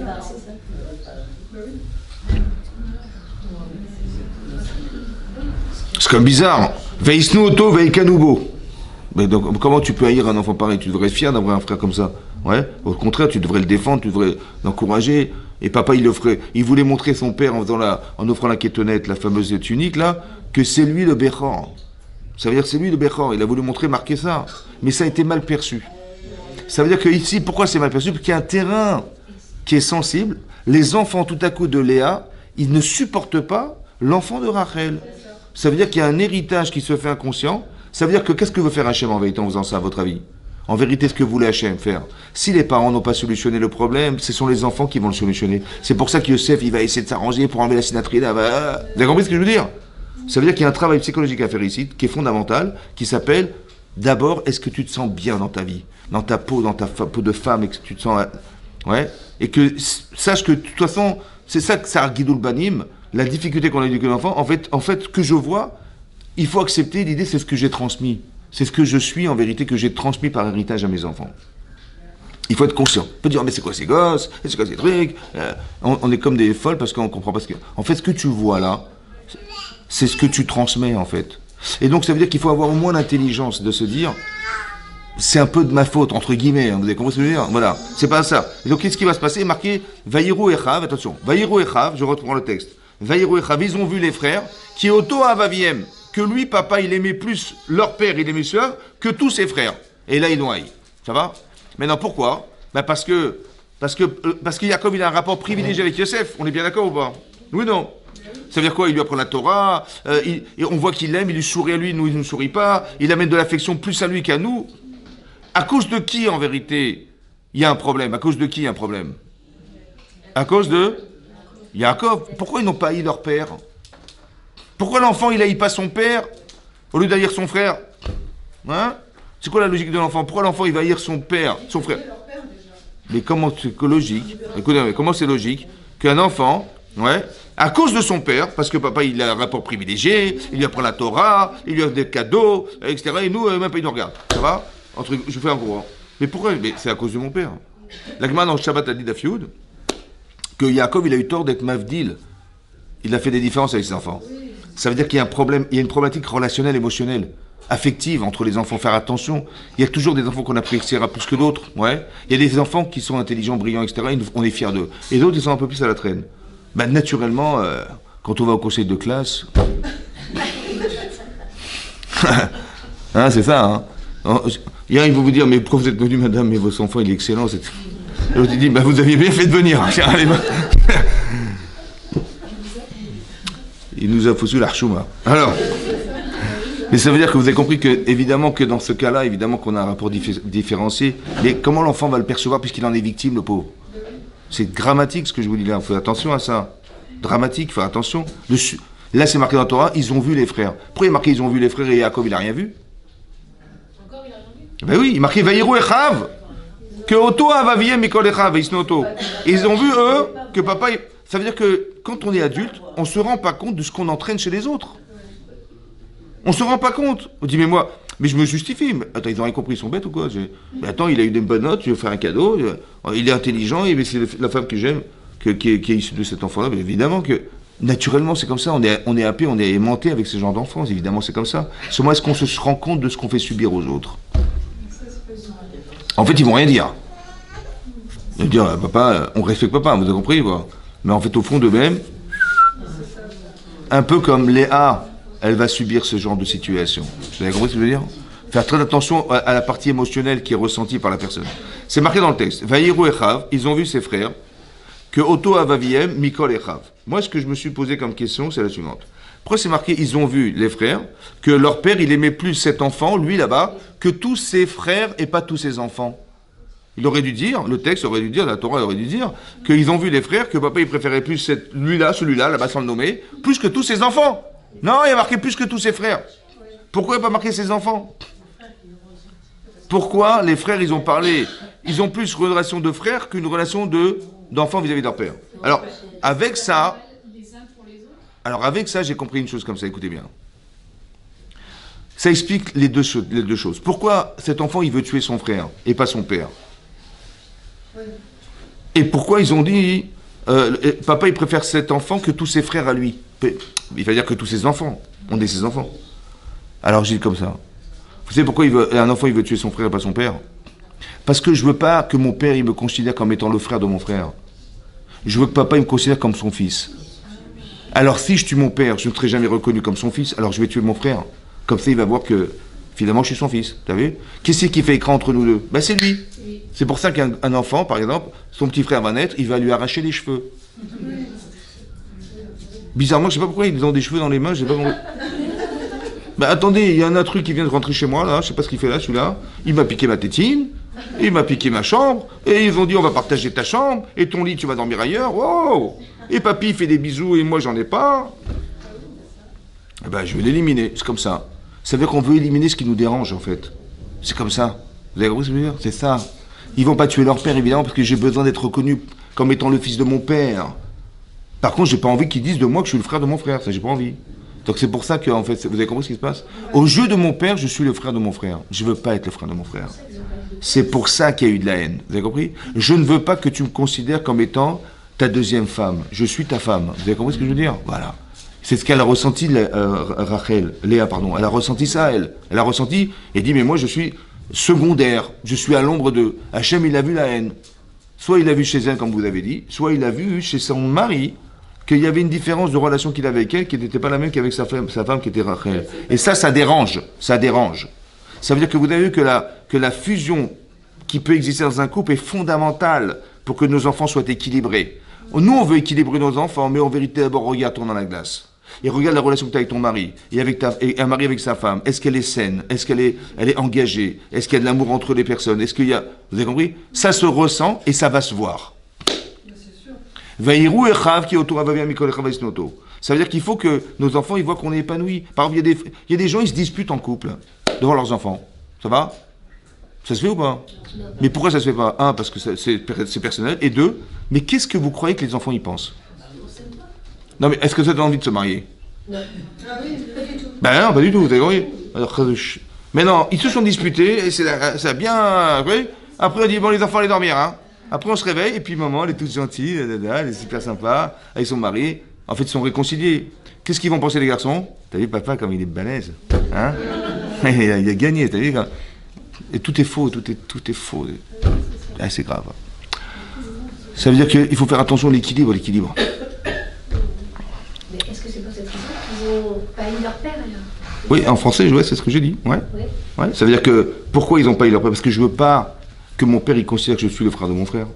C'est comme bizarre. Veisnu auto, veikanubo. Mais donc, comment tu peux haïr un enfant pareil? Tu devrais être fier d'avoir un frère comme ça. Ouais. Au contraire, tu devrais le défendre, tu devrais l'encourager. Et papa, il voulait montrer son père en offrant la kétonnette, la fameuse tunique là, que c'est lui le Béchor. Ça veut dire que c'est lui le Béchor. Il a voulu marquer ça. Mais ça a été mal perçu. Ça veut dire que ici, pourquoi c'est mal perçu? Parce qu'il y a un terrain qui est sensible. Les enfants, tout à coup, de Léa, ils ne supportent pas l'enfant de Rachel. Ça veut dire qu'il y a un héritage qui se fait inconscient. Ça veut dire que qu'est-ce que veut faire Hachem en vérité en faisant ça, à votre avis? En vérité, ce que voulait Hachem faire, si les parents n'ont pas solutionné le problème, ce sont les enfants qui vont le solutionner. C'est pour ça que Yosef, il va essayer de s'arranger pour enlever la synatrique. Vous avez compris ce que je veux dire? Ça veut dire qu'il y a un travail psychologique à faire ici, qui est fondamental, qui s'appelle, d'abord, est-ce que tu te sens bien dans ta vie, dans ta peau peau de femme, et que tu te sens... Ouais. Et que, sache que, de toute façon, c'est ça que ça a guidé le banim, la difficulté qu'on a éduqué l'enfant, en fait, que je vois, il faut accepter l'idée, c'est ce que j'ai transmis. C'est ce que je suis, en vérité, que j'ai transmis par héritage à mes enfants. Il faut être conscient. On peut dire, mais c'est quoi ces gosses? C'est quoi ces trucs? On est comme des folles parce qu'on comprend pas ce que... En fait, ce que tu vois là, c'est ce que tu transmets, en fait. Et donc, ça veut dire qu'il faut avoir au moins l'intelligence de se dire, c'est un peu de ma faute, entre guillemets, hein, vous avez compris ce que je veux dire? Voilà, c'est pas ça. Et donc, qu'est-ce qui va se passer? Marqué, Vaïrou Echav, attention, Vaïrou Echav, je reprends le texte. Vaïrou Echav, ils ont vu les frères, qui auto avaviem, que lui, papa, il aimait plus leur père, il aimait soeur, que tous ses frères. Et là, ils l'ont haï. Ça va? Maintenant, pourquoi? Ben parce que Jacob, il a un rapport privilégié avec Yosef. On est bien d'accord ou pas? Oui, non. Ça veut dire quoi? Il lui apprend la Torah, et on voit qu'il l'aime, il lui sourit à lui, nous, il ne nous sourit pas, il amène de l'affection plus à lui qu'à nous. À cause de qui, en vérité, il y a un problème? À cause de qui il y a un problème? À cause de Jacob. Pourquoi ils n'ont pas haï leur père? Pourquoi l'enfant, il haït pas son père au lieu d'haïr son frère? Hein? C'est quoi la logique de l'enfant? Pourquoi l'enfant, il va haïr son père, son frère? Mais comment c'est logique? Écoutez, comment c'est logique qu'un enfant, ouais, à cause de son père, parce que papa, il a un rapport privilégié, il lui apprend la Torah, il lui offre des cadeaux, etc., et nous, même pas, il nous regarde. Ça va? Je fais un gros. Hein. Mais pourquoi? Mais c'est à cause de mon père. La Gemara dans le Shabbat a dit d'Afioud que Yaakov, il a eu tort d'être mavdil. Il a fait des différences avec ses enfants. Ça veut dire qu'il y a un problème, il y a une problématique relationnelle, émotionnelle, affective entre les enfants. Faire attention. Il y a toujours des enfants qu'on appréciera plus que d'autres. Ouais. Il y a des enfants qui sont intelligents, brillants, etc. On est fiers d'eux. Et d'autres, ils sont un peu plus à la traîne. Ben, naturellement, quand on va au conseil de classe, hein, c'est ça. Hein. Hier, ils vont vous dire, mais pourquoi vous êtes venu, madame, mais votre enfant, il est excellent. Et l'autre, il dit, ben, vous aviez bien fait de venir. Il nous a foutu l'archouma. Alors, mais ça veut dire que vous avez compris que, évidemment, que dans ce cas-là, évidemment qu'on a un rapport différencié, mais comment l'enfant va le percevoir puisqu'il en est victime, le pauvre? C'est dramatique ce que je vous dis là, il faut faire attention à ça. Dramatique, il faut faire attention. Là, c'est marqué dans la Torah, ils ont vu les frères. Pourquoi il est marqué, ils ont vu les frères et Jacob, il n'a rien vu? Encore, il n'a rien vu? Ben oui, il est marqué, Vaïrou Echav, que Oto avaviem mikol Echav, Isnoto. Et ils ont vu, eux, que papa... Ça veut dire que quand on est adulte, on ne se rend pas compte de ce qu'on entraîne chez les autres. On ne se rend pas compte. On dit, mais je me justifie. Mais, attends, ils n'ont rien compris, ils sont bêtes ou quoi? Mais attends, il a eu des bonnes notes, je vais faire un cadeau, il est intelligent, et c'est la femme que j'aime, qui est issue de cet enfant-là. Mais évidemment que Naturellement, c'est comme ça. On est happé, on est aimanté avec ce genre d'enfants. Évidemment, c'est comme ça. Seulement, est-ce qu'on se rend compte de ce qu'on fait subir aux autres? En fait, ils vont rien dire. Ils vont dire, papa, on respecte papa, vous avez compris, quoi. Mais en fait, au fond d'eux-mêmes, un peu comme Léa, elle va subir ce genre de situation. Vous avez compris ce que je veux dire? Faire très attention à la partie émotionnelle qui est ressentie par la personne. C'est marqué dans le texte. Vaïrou et Chav, ils ont vu ses frères, que Otto Avaviem, Mikol et Chav. Moi, ce que je me suis posé comme question, c'est la suivante. Pourquoi c'est marqué, ils ont vu, les frères, que leur père, il aimait plus cet enfant, lui là-bas, que tous ses frères et pas tous ses enfants? Il aurait dû dire, le texte aurait dû dire, la Torah aurait dû dire, qu'ils ont vu les frères, que papa, il préférait plus lui-là, celui-là, là-bas sans le nommer, plus que tous ses enfants. Non, il y a marqué plus que tous ses frères. Pourquoi il n'y a pas marqué ses enfants? Pourquoi les frères, ils ont parlé, ils ont plus une relation de frères qu'une relation d'enfants vis-à-vis de leur père. Alors, avec ça, j'ai compris une chose comme ça, écoutez bien. Ça explique les deux choses. Pourquoi cet enfant, il veut tuer son frère et pas son père? Et pourquoi ils ont dit, papa, il préfère cet enfant que tous ses frères à lui? Il va dire que tous ses enfants, on est ses enfants. Alors, j'ai dit comme ça. Vous savez pourquoi un enfant, il veut tuer son frère et pas son père? Parce que je veux pas que mon père, il me considère comme étant le frère de mon frère. Je veux que papa, il me considère comme son fils. Alors, si je tue mon père, je ne serai jamais reconnu comme son fils, alors je vais tuer mon frère. Comme ça, il va voir que, finalement, je suis son fils. Vous savez? Qu'est-ce qui fait écran entre nous deux? Ben, c'est lui. C'est pour ça qu'un enfant, par exemple, son petit frère va naître, il va lui arracher les cheveux. Bizarrement, je ne sais pas pourquoi ils ont des cheveux dans les mains, je sais pas compris. Ben, attendez, il y a un truc qui vient de rentrer chez moi, là, je sais pas ce qu'il fait là, celui-là. Il m'a piqué ma tétine, il m'a piqué ma chambre, et ils ont dit on va partager ta chambre, et ton lit, tu vas dormir ailleurs. Wow! Et papy il fait des bisous, et moi, j'en ai pas. Eh ben, je vais l'éliminer, c'est comme ça. Ça veut dire qu'on veut éliminer ce qui nous dérange, en fait. C'est comme ça. Vous avez compris ce que je veux dire? C'est ça. Ils vont pas tuer leur père, évidemment, parce que j'ai besoin d'être reconnu comme étant le fils de mon père. Par contre, j'ai pas envie qu'ils disent de moi que je suis le frère de mon frère. Ça, j'ai pas envie. Donc c'est pour ça que, en fait, vous avez compris ce qui se passe? Au jeu de mon père, je suis le frère de mon frère. Je veux pas être le frère de mon frère. C'est pour ça qu'il y a eu de la haine. Vous avez compris? Je ne veux pas que tu me considères comme étant ta deuxième femme. Je suis ta femme. Vous avez compris ce que je veux dire? Voilà. C'est ce qu'elle a ressenti, Léa, pardon. Elle a ressenti ça, elle. Elle a ressenti, et dit, mais moi, je suis secondaire. Je suis à l'ombre de... Hachem, il a vu la haine. Soit il a vu chez elle, comme vous avez dit, soit il a vu chez son mari qu'il y avait une différence de relation qu'il avait avec elle qui n'était pas la même qu'avec sa femme qui était Rachel. Et ça dérange. Ça dérange. Ça veut dire que vous avez vu que la fusion qui peut exister dans un couple est fondamentale pour que nos enfants soient équilibrés. Nous, on veut équilibrer nos enfants, mais en vérité, d'abord, regarde-toi dans la glace. Et regarde la relation que tu as avec ton mari, et un mari avec sa femme. Est-ce qu'elle est saine? Est-ce qu'elle est engagée? Est-ce qu'il y a de l'amour entre les personnes? Est-ce qu'il y a... Vous avez compris? Ça se ressent et ça va se voir. Vaïrou et Chav qui autour Avavia Mikol et Chav Isnoto. Ça veut dire qu'il faut que nos enfants ils voient qu'on est épanoui. Par exemple, il y a des gens, ils se disputent en couple devant leurs enfants. Ça va? Ça se fait ou pas? Mais pourquoi ça se fait pas? Un, parce que c'est personnel. Et deux, mais qu'est-ce que vous croyez que les enfants y pensent? Non, mais est-ce que ça donne envie de se marier? Non. Ah oui, pas du tout. Ben non, pas du tout, vous avez compris? Alors, mais non, ils se sont disputés, et ça a bien... Après, on dit, bon, les enfants, allez dormir, hein. Après, on se réveille, et puis maman, elle est toute gentille, elle est super sympa, avec son mari. En fait, ils sont réconciliés. Qu'est-ce qu'ils vont penser, les garçons? T'as vu, papa, comme il est balèze, hein? Il a gagné, t'as vu? Et tout est faux, tout est faux. Ah, c'est grave. Ça veut dire qu'il faut faire attention à l'équilibre. Mais est-ce que c'est pour cette raison qu'ils n'ont pas eu leur père, alors? Oui, en français, ouais, c'est ce que j'ai dit. Ouais. Oui. Ouais. Ça veut dire que, pourquoi ils n'ont pas eu leur père? Parce que je veux pas que mon père, il considère que je suis le frère de mon frère.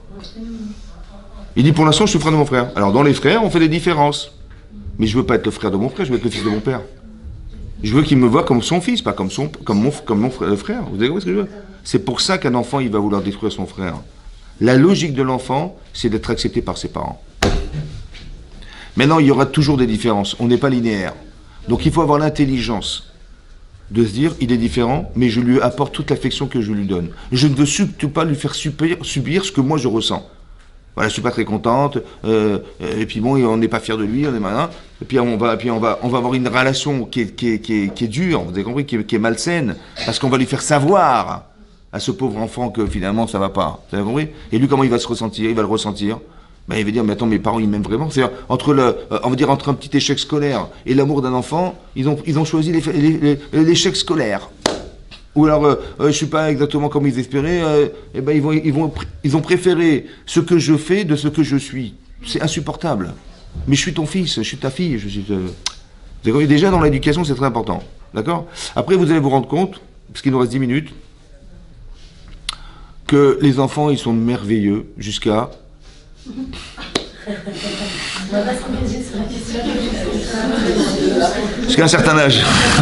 Il dit, pour l'instant, je suis le frère de mon frère. Alors, dans les frères, on fait des différences. Mais je veux pas être le frère de mon frère, je veux être le fils de mon père. Je veux qu'il me voie comme son fils, pas comme mon frère. Vous avez compris ce que je veux? C'est pour ça qu'un enfant, il va vouloir détruire son frère. La logique de l'enfant, c'est d'être accepté par ses parents. Maintenant, il y aura toujours des différences. On n'est pas linéaire. Donc, il faut avoir l'intelligence de se dire, il est différent, mais je lui apporte toute l'affection que je lui donne. Je ne veux surtout pas lui faire subir ce que moi je ressens. Voilà, je suis pas très contente, et puis bon, on n'est pas fier de lui, on est malin, et puis on va avoir une relation qui est dure, vous avez compris, qui est malsaine, parce qu'on va lui faire savoir à ce pauvre enfant que finalement ça va pas, vous avez compris? Et lui, comment il va se ressentir? Il va le ressentir, Ben, il va dire, mais attends, mes parents, ils m'aiment vraiment. C'est-à-dire, on va dire, entre un petit échec scolaire et l'amour d'un enfant, ils ont choisi l'échec scolaire. Ou alors, je suis pas exactement comme ils espéraient, et ben, ils ont préféré ce que je fais de ce que je suis. C'est insupportable. Mais je suis ton fils, je suis ta fille, Vous avez déjà, dans l'éducation, c'est très important. D'accord? Après, vous allez vous rendre compte, parce qu'il nous reste 10 minutes, que les enfants, ils sont merveilleux jusqu'à... Jusqu'à un certain âge.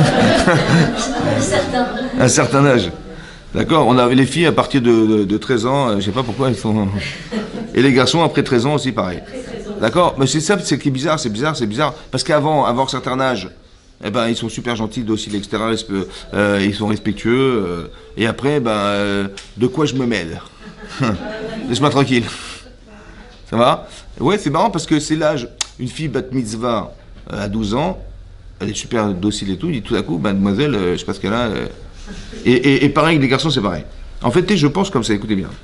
Un certain âge. D'accord? On avait les filles à partir de 13 ans, je sais pas pourquoi elles sont... Et les garçons après 13 ans aussi, pareil. D'accord? Mais c'est ça, c'est qui est bizarre, c'est bizarre. Parce qu'avant, un certain âge, eh ben, ils sont super gentils, dociles, etc. Ils sont respectueux. Et après, de quoi je me mêle? Laisse-moi tranquille. Ça va? Ouais, c'est marrant parce que c'est l'âge. Une fille bat mitzvah à 12 ans, elle est super docile et tout, il dit tout à coup, mademoiselle, je sais pas ce qu'elle a. Et pareil, les garçons, c'est pareil. En fait, je pense comme ça, écoutez bien.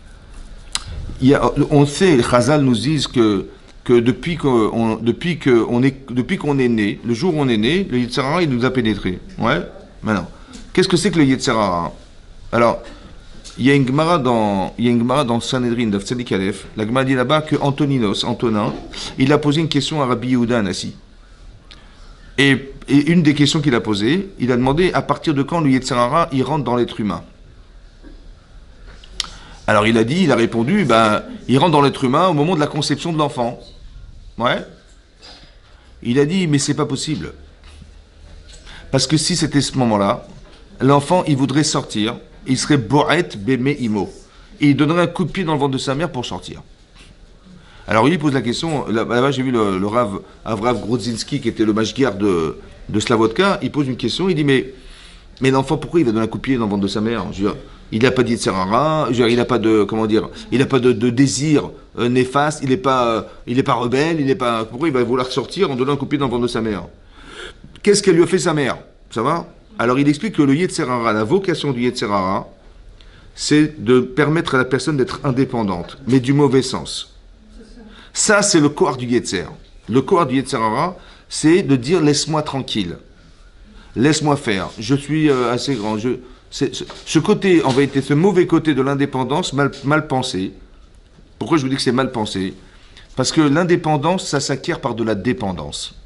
On sait, les Chazal nous disent que depuis qu'on est né, le jour où on est né, le Yetzer Hara, il nous a pénétré. Ouais? Maintenant, qu'est-ce que c'est que le Yetzer Hara? Alors, il y a une Gemara dans Sanhedrin, dans Tzadik Aleph. La Gemara dit là-bas que Antonin, il a posé une question à Rabbi Yehuda Anassi. Et une des questions qu'il a posées, il a demandé à partir de quand le Yetzer Hara, il rentre dans l'être humain. Alors il a répondu, il rentre dans l'être humain au moment de la conception de l'enfant. Ouais. Il a dit, mais c'est pas possible. Parce que si c'était ce moment-là, l'enfant, il voudrait sortir, il serait Boret Beme Imo. Et il donnerait un coup de pied dans le ventre de sa mère pour sortir. Alors il pose la question, là-bas j'ai vu le Rav Avrav Grodzinski, qui était le mashgiar de Slavotka, il pose une question, il dit, mais l'enfant, pourquoi il va donner un coup de pied dans le ventre de sa mère? Je veux dire, il n'a pas de Yetzer Hara, il n'a pas de, il n'a pas de désir néfaste, il n'est pas rebelle, pourquoi il va vouloir sortir en donnant un coup de pied dans le ventre de sa mère? Qu'est-ce qu'elle lui a fait sa mère? Ça va? Alors il explique que le Yetzer Hara, la vocation du Yetzer Hara, c'est de permettre à la personne d'être indépendante, mais du mauvais sens. Ça, c'est le corps du Yetzer. Le corps du Yetzer Hara, c'est de dire laisse-moi tranquille, laisse-moi faire, je suis assez grand, ce côté, en vérité, ce mauvais côté de l'indépendance, mal pensé. Pourquoi je vous dis que c'est mal pensé? Parce que l'indépendance, ça s'acquiert par de la dépendance.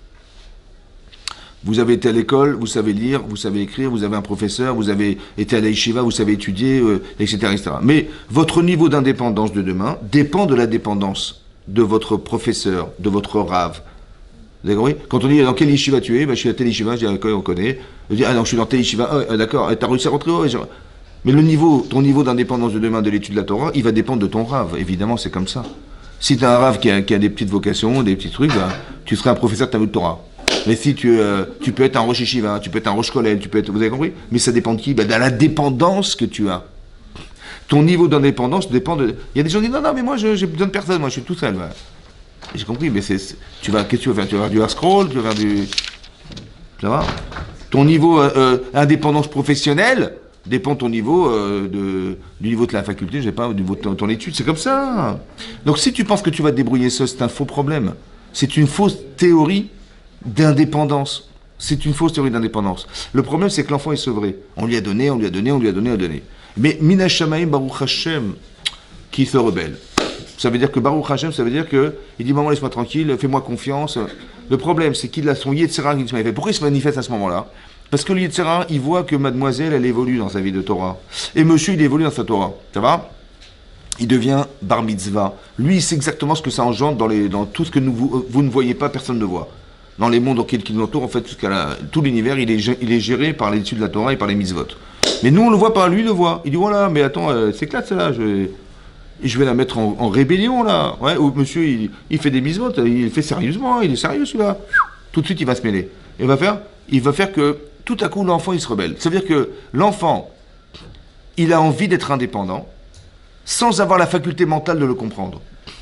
Vous avez été à l'école, vous savez lire, vous savez écrire, vous avez un professeur, vous avez été à la yeshiva, vous savez étudier, etc., etc. Mais votre niveau d'indépendance de demain dépend de la dépendance de votre professeur, de votre rave. Vous avez compris? Quand on dit dans quelle yeshiva tu es, je suis à telle yeshiva, je dis on connaît. Je dis non, je suis dans telle yeshiva, d'accord, t'as réussi à rentrer, mais ton niveau d'indépendance de demain de l'étude de la Torah, il va dépendre de ton rave, évidemment, c'est comme ça. Si tu as un rave qui a des petites vocations, des petits trucs, tu seras un professeur de Talmud Torah. Mais si tu peux être un rosh yeshiva, tu peux être un rosh kollel, vous avez compris? Mais ça dépend de qui? De la dépendance que tu as. Ton niveau d'indépendance dépend de... Il y a des gens qui disent non, mais moi j'ai besoin de personne, moi je suis tout seul. J'ai compris, mais qu'est-ce que tu vas faire? Tu vas faire du hard scroll, tu vas faire du... Ça va? Ton niveau indépendance professionnelle dépend de ton niveau du niveau de la faculté, je sais pas, du niveau de ton étude, c'est comme ça. Donc si tu penses que tu vas te débrouiller seul, c'est un faux problème. C'est une fausse théorie d'indépendance. C'est une fausse théorie d'indépendance. Le problème, c'est que l'enfant est sevré. On lui a donné. Mais Mina Shamaim Baruch Hashem, qui se rebelle. Ça veut dire que Baruch Hashem, ça veut dire que il dit maman laisse-moi tranquille, fais-moi confiance. Le problème, c'est qu'il a son Yetzer Hara qui se manifeste. Pourquoi il se manifeste à ce moment-là? Parce que le Yetzer Hara, il voit que mademoiselle, elle évolue dans sa vie de Torah. Et monsieur, il évolue dans sa Torah. Ça va? Il devient bar mitzvah. Lui, il sait exactement ce que ça engendre dans tout ce que vous ne voyez pas, personne ne voit. Dans les mondes qui nous entourent, en fait, tout l'univers, il est géré par l'étude de la Torah et par les mitzvot. Mais nous, on le voit pas, lui, il le voit. Il dit, voilà, mais attends, c'est classe, celle-là, je vais la mettre en rébellion, là. Ouais, ou monsieur, il fait des mitzvot, il le fait sérieusement, il est sérieux, celui-là. Tout de suite, il va se mêler. Il va faire que, tout à coup, l'enfant, il se rebelle. Ça veut dire que l'enfant, il a envie d'être indépendant, sans avoir la faculté mentale de le comprendre.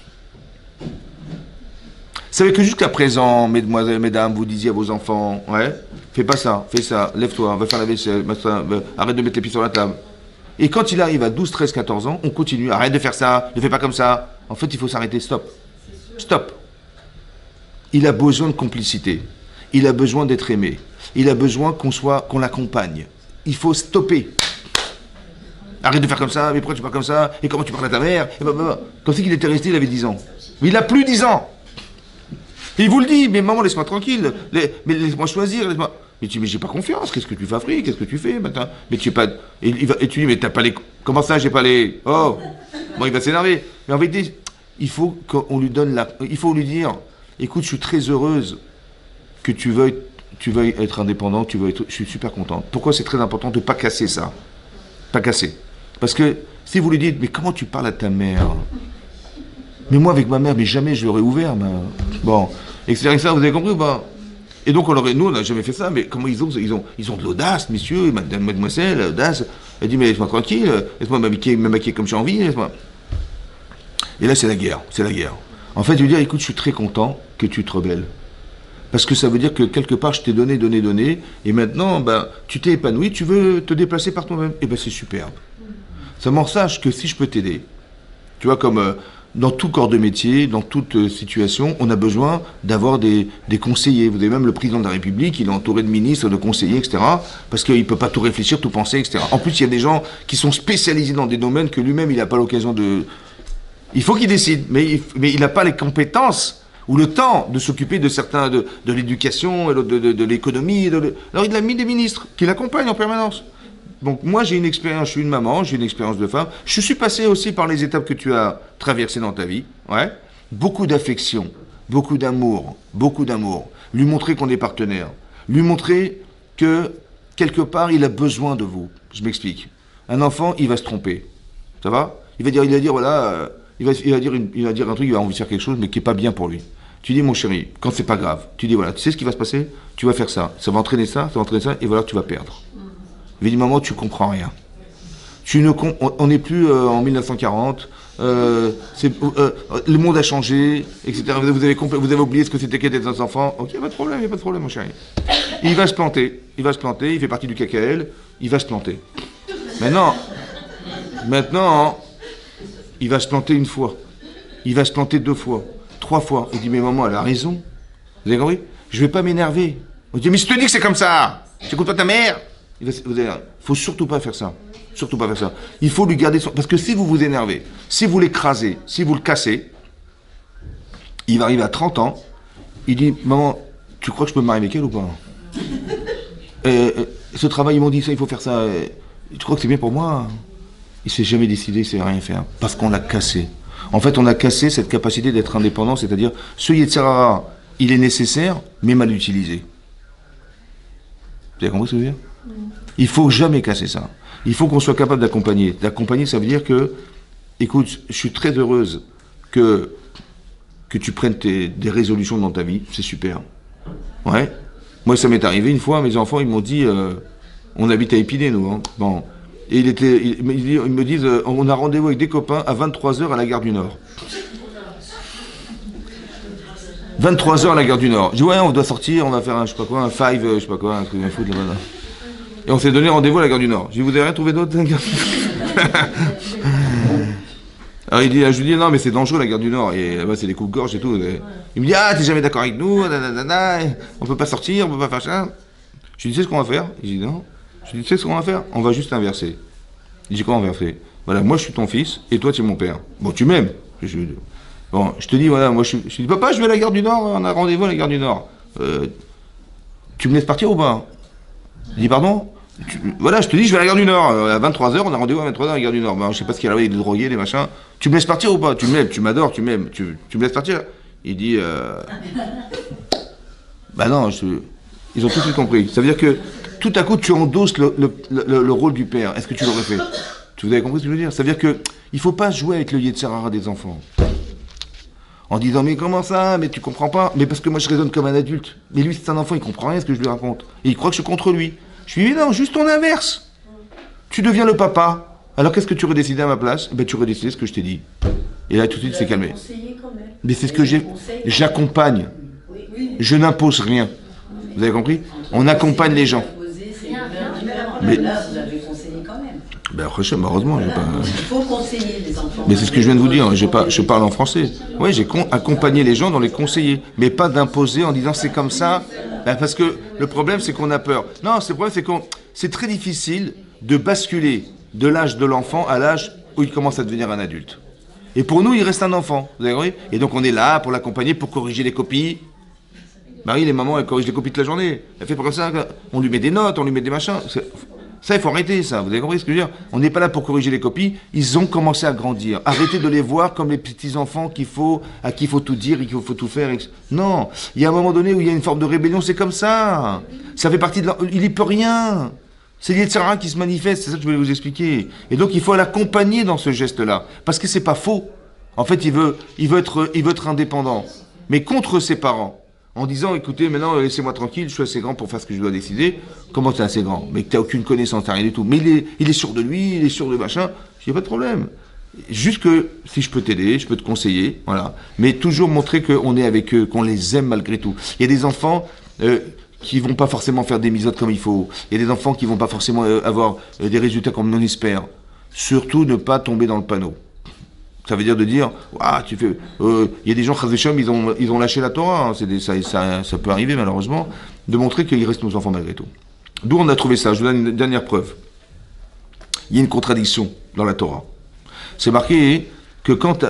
Vous savez que jusqu'à présent, mesdemoiselles, mesdames, vous disiez à vos enfants, ouais, fais pas ça, fais ça, lève-toi, va faire la vaisselle, arrête de mettre les pieds sur la table. Et quand il arrive à 12, 13, 14 ans, on continue. Arrête de faire ça, ne fais pas comme ça. En fait, il faut s'arrêter, stop. Stop. Il a besoin de complicité. Il a besoin d'être aimé. Il a besoin qu'on l'accompagne. Il faut stopper. Arrête de faire comme ça, mais pourquoi tu parles comme ça? Et comment tu parles à ta mère? Et comme si qu'il était resté, il avait 10 ans. Mais il a plus 10 ans. Et il vous le dit, mais maman, laisse-moi tranquille. Mais laisse-moi choisir, laisse-moi... Mais tu dis, mais j'ai pas confiance, qu'est-ce que tu fabriques, qu'est-ce que tu fais maintenant? Mais tu es pas... Et tu dis, mais t'as pas les... Comment ça, j'ai pas les... Oh. Bon, il va s'énerver. Mais en vérité, il faut qu'on lui donne la... Il faut lui dire, écoute, je suis très heureuse que tu veuilles être indépendant, je suis super content. Pourquoi c'est très important de ne pas casser ça? Pas casser. Parce que si vous lui dites, mais comment tu parles à ta mère? Mais moi, avec ma mère, mais jamais je l'aurais ouvert. Bon, etc. Vous avez compris ou pas? Et donc, nous, on n'a jamais fait ça, mais comment ils ont de l'audace, messieurs, mademoiselle, l'audace. Elle dit, mais laisse-moi tranquille, laisse-moi me maquiller comme j'ai envie, laisse-moi. Et là, c'est la guerre. En fait, je veux dire, écoute, je suis très content que tu te rebelles. Parce que ça veut dire que quelque part, je t'ai donné, et maintenant, ben, tu t'es épanoui, tu veux te déplacer par toi-même. Et ben, c'est superbe. Ça m'en sache que si je peux t'aider, tu vois, comme dans tout corps de métier, dans toute situation, on a besoin d'avoir des conseillers. Vous avez même le président de la République, il est entouré de ministres, de conseillers, etc. Parce qu'il ne peut pas tout réfléchir, tout penser, etc. En plus, il y a des gens qui sont spécialisés dans des domaines que lui-même, il n'a pas l'occasion de... Il faut qu'il décide, mais il n'a pas les compétences ou le temps de s'occuper de certains, de l'éducation, de l'économie. Alors il a mis des ministres qui l'accompagnent en permanence. Donc moi j'ai une expérience, je suis une maman, j'ai une expérience de femme. Je suis passé aussi par les étapes que tu as traversées dans ta vie. Ouais. Beaucoup d'affection, beaucoup d'amour. Lui montrer qu'on est partenaire. Lui montrer que quelque part il a besoin de vous. Je m'explique. Un enfant, il va se tromper. Ça va? Il va dire voilà... Il va dire un truc, il va envie de faire quelque chose, mais qui n'est pas bien pour lui. Tu dis, mon chéri, quand c'est pas grave, tu dis, voilà, tu sais ce qui va se passer? Tu vas faire ça, ça va entraîner ça, et voilà, tu vas perdre. Il va dire, maman, tu comprends rien. On n'est plus en 1940, le monde a changé, etc. Vous avez oublié ce que c'était qu'être des enfants. Ok, pas de problème, mon chéri. Il va se planter, il fait partie du KKL, il va se planter. Maintenant, il va se planter une fois, il va se planter 2 fois, 3 fois. Il dit, mais maman, elle a raison. Vous avez compris? Je vais pas m'énerver. On dit, mais je te dis que c'est comme ça. Tu n'écoutes pas ta mère. Faut surtout pas faire ça. Surtout pas faire ça. Il faut lui garder son... Parce que si vous vous énervez, si vous l'écrasez, si vous le cassez, il va arriver à 30 ans, il dit, maman, tu crois que je peux me marier avec elle ou pas? Ce travail, ils m'ont dit ça, il faut faire ça. Tu crois que c'est bien pour moi? Il ne s'est jamais décidé, il ne sait rien faire. Parce qu'on l'a cassé. En fait, on a cassé cette capacité d'être indépendant, c'est-à-dire, ce Yetzer Hara, il est nécessaire, mais mal utilisé. Vous avez compris ce que je veux dire? Il ne faut jamais casser ça. Il faut qu'on soit capable d'accompagner. D'accompagner, ça veut dire que, écoute, je suis très heureuse que tu prennes des résolutions dans ta vie, c'est super. Ouais. Moi, ça m'est arrivé une fois, mes enfants, ils m'ont dit, on habite à Épinay, nous, hein. Bon. Et ils me disent, on a rendez-vous avec des copains à 23h à la gare du Nord. 23h à la gare du Nord. Je dis, ouais, on doit sortir, on va faire un, je sais pas quoi, un five, je sais pas quoi, un truc de foot là-bas. Et on s'est donné rendez-vous à la gare du Nord. Je dis, vous avez rien trouvé d'autre à la gare du Nord? Alors je lui dis, non, mais c'est dangereux la gare du Nord. Et là-bas, c'est des coups-gorge et tout. Il me dit, ah, t'es jamais d'accord avec nous, on peut pas sortir, on peut pas faire ça. Je lui dis, tu sais ce qu'on va faire? Il dit, non. Je lui dis, tu sais ce qu'on va faire? On va juste inverser. Il dit, quoi inverser? Voilà, moi je suis ton fils et toi tu es mon père. Bon, tu m'aimes. Bon, je te dis, voilà, moi je dis, papa, je vais à la gare du Nord, on a rendez-vous à la gare du Nord. Tu me laisses partir ou pas? Il dit, pardon? Voilà, je te dis, je vais à la gare du Nord. À 23h, on a rendez-vous à 23h à la gare du Nord. Ben, je sais pas ce qu'il y a là, il y a des drogués, des machins. Tu me laisses partir ou pas? Tu m'aimes, tu m'adores, tu m'aimes. Tu me laisses partir? Il dit, bah non, ils ont tout de suite compris. Ça veut dire que tout à coup, tu endosses le rôle du père. Est-ce que tu l'aurais fait? Vous avez compris ce que je veux dire? Ça veut dire qu'il ne faut pas jouer avec le Yetzer Hara des enfants. En disant, mais comment ça? Mais tu comprends pas? Mais parce que moi, je raisonne comme un adulte. Mais lui, c'est un enfant, il comprend rien à ce que je lui raconte. Et il croit que je suis contre lui. Je lui dis, non, juste ton inverse. Tu deviens le papa. Alors, qu'est-ce que tu aurais décidé à ma place? Ben, tu aurais décidé ce que je t'ai dit. Et là, tout de suite, c'est calmé. Mais c'est ce que j'accompagne. Je n'impose rien. Vous avez compris? On accompagne les gens. Mais, Ben, heureusement, j'ai pas... Il faut conseiller les enfants. Mais c'est ce que je viens de vous dire, je parle en français. Oui, j'ai accompagné les gens dans les conseiller, mais pas d'imposer en disant c'est comme ça, ben, parce que le problème c'est qu'on a peur. Non, le problème c'est c'est très difficile de basculer de l'âge de l'enfant à l'âge où il commence à devenir un adulte. Et pour nous, il reste un enfant, vous avez compris? Et donc on est là pour l'accompagner, pour corriger les copies. Marie, les mamans, elles corrigent les copies toute la journée. Elle fait pas comme ça, on lui met des notes, on lui met des machins. Ça, il faut arrêter ça, vous avez compris ce que je veux dire? On n'est pas là pour corriger les copies, ils ont commencé à grandir. Arrêtez de les voir comme les petits-enfants à qui il faut tout dire et qu'il faut tout faire. Non, il y a un moment donné où il y a une forme de rébellion, c'est comme ça. Ça fait partie de il n'y peut rien. C'est l'Yetzirah qui se manifeste, c'est ça que je voulais vous expliquer. Et donc il faut l'accompagner dans ce geste-là, parce que c'est pas faux. En fait, il veut être indépendant, mais contre ses parents. En disant, écoutez, maintenant, laissez-moi tranquille, je suis assez grand pour faire ce que je dois décider. Comment t'es assez grand? Mais que t'as aucune connaissance, t'as rien du tout. Mais il est sûr de lui, il est sûr de machin. Il n'y a pas de problème. Juste que, si je peux t'aider, je peux te conseiller, voilà. Mais toujours montrer qu'on est avec eux, qu'on les aime malgré tout. Il y a des enfants qui vont pas forcément faire des misotes comme il faut. Il y a des enfants qui vont pas forcément avoir des résultats comme on espère. Surtout ne pas tomber dans le panneau. Ça veut dire de dire, ah, tu fais. Il y a des gens, ils ont lâché la Torah. Hein, ça peut arriver malheureusement, de montrer qu'ils restent nos enfants malgré tout. D'où on a trouvé ça. Je vous donne une dernière preuve. Il y a une contradiction dans la Torah. C'est marqué que quand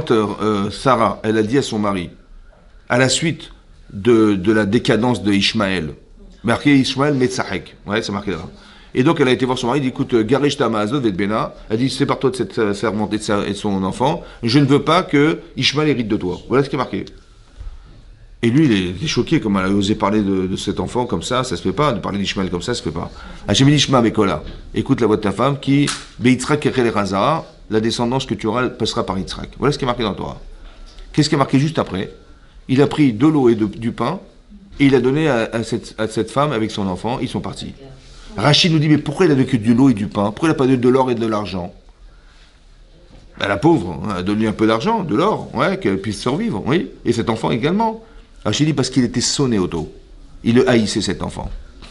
Sarah, elle a dit à son mari, à la suite de la décadence de Ishmaël, marqué Ishmaël Metzahek. Ouais, c'est marqué là. Et donc elle a été voir son mari, elle dit écoute, Garesh Tamazot et Bena, elle dit sépare-toi de cette servante et de son enfant, je ne veux pas que Ishmaël hérite de toi. Voilà ce qui est marqué. Et lui, il est choqué, comme elle a osé parler de cet enfant comme ça se fait pas, de parler d'Ishmaël comme ça se fait pas. Hachem dit Ishma Bekola, écoute la voix de ta femme qui, Beitzrak Echel Raza, la descendance que tu auras passera par Yitzhak. Voilà ce qui est marqué dans le Torah. Qu'est-ce qui est marqué juste après? Il a pris de l'eau et du pain, et il a donné à cette femme avec son enfant, ils sont partis. Rachid nous dit, mais pourquoi il n'a que de l'eau et du pain? Pourquoi il n'a pas de l'or et de l'argent? Ben, la pauvre, hein, donne-lui un peu d'argent, de l'or, ouais, qu'elle puisse survivre, oui. Et cet enfant également. Rachid dit, parce qu'il était sonné au dos. Il le haïssait, cet enfant.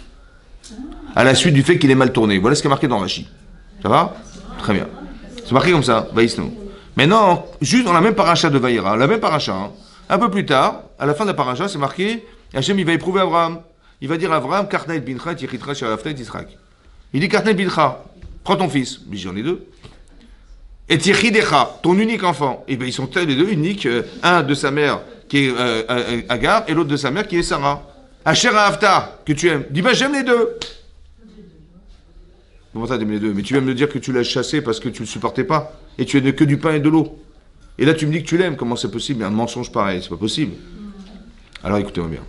À la suite du fait qu'il est mal tourné. Voilà ce qui est marqué dans Rachid. Ça va? Très bien. C'est marqué comme ça, Vaïsnou. Maintenant, juste dans la même paracha de Vaïra, la même paracha, hein, un peu plus tard, à la fin de la paracha, c'est marqué, Hachem, il va éprouver Abraham. Il va dire à Abraham, Karnaït bincha, Tichitra, Sharafta, Yitzhak. Il dit Karnaït bincha, prends ton fils. Mais j'en ai deux. Et Tichidecha, ton unique enfant. Et bien ils sont les deux uniques, un de sa mère qui est Agar et l'autre de sa mère qui est Sarah. Asher Hafta, que tu aimes. Dis ben j'aime les deux. Comment ça, t'aimes les deux? Mais tu viens me dire que tu l'as chassé parce que tu ne le supportais pas. Et tu aimes que du pain et de l'eau. Et là tu me dis que tu l'aimes. Comment c'est possible? Un mensonge pareil, c'est pas possible. Alors écoutez-moi bien.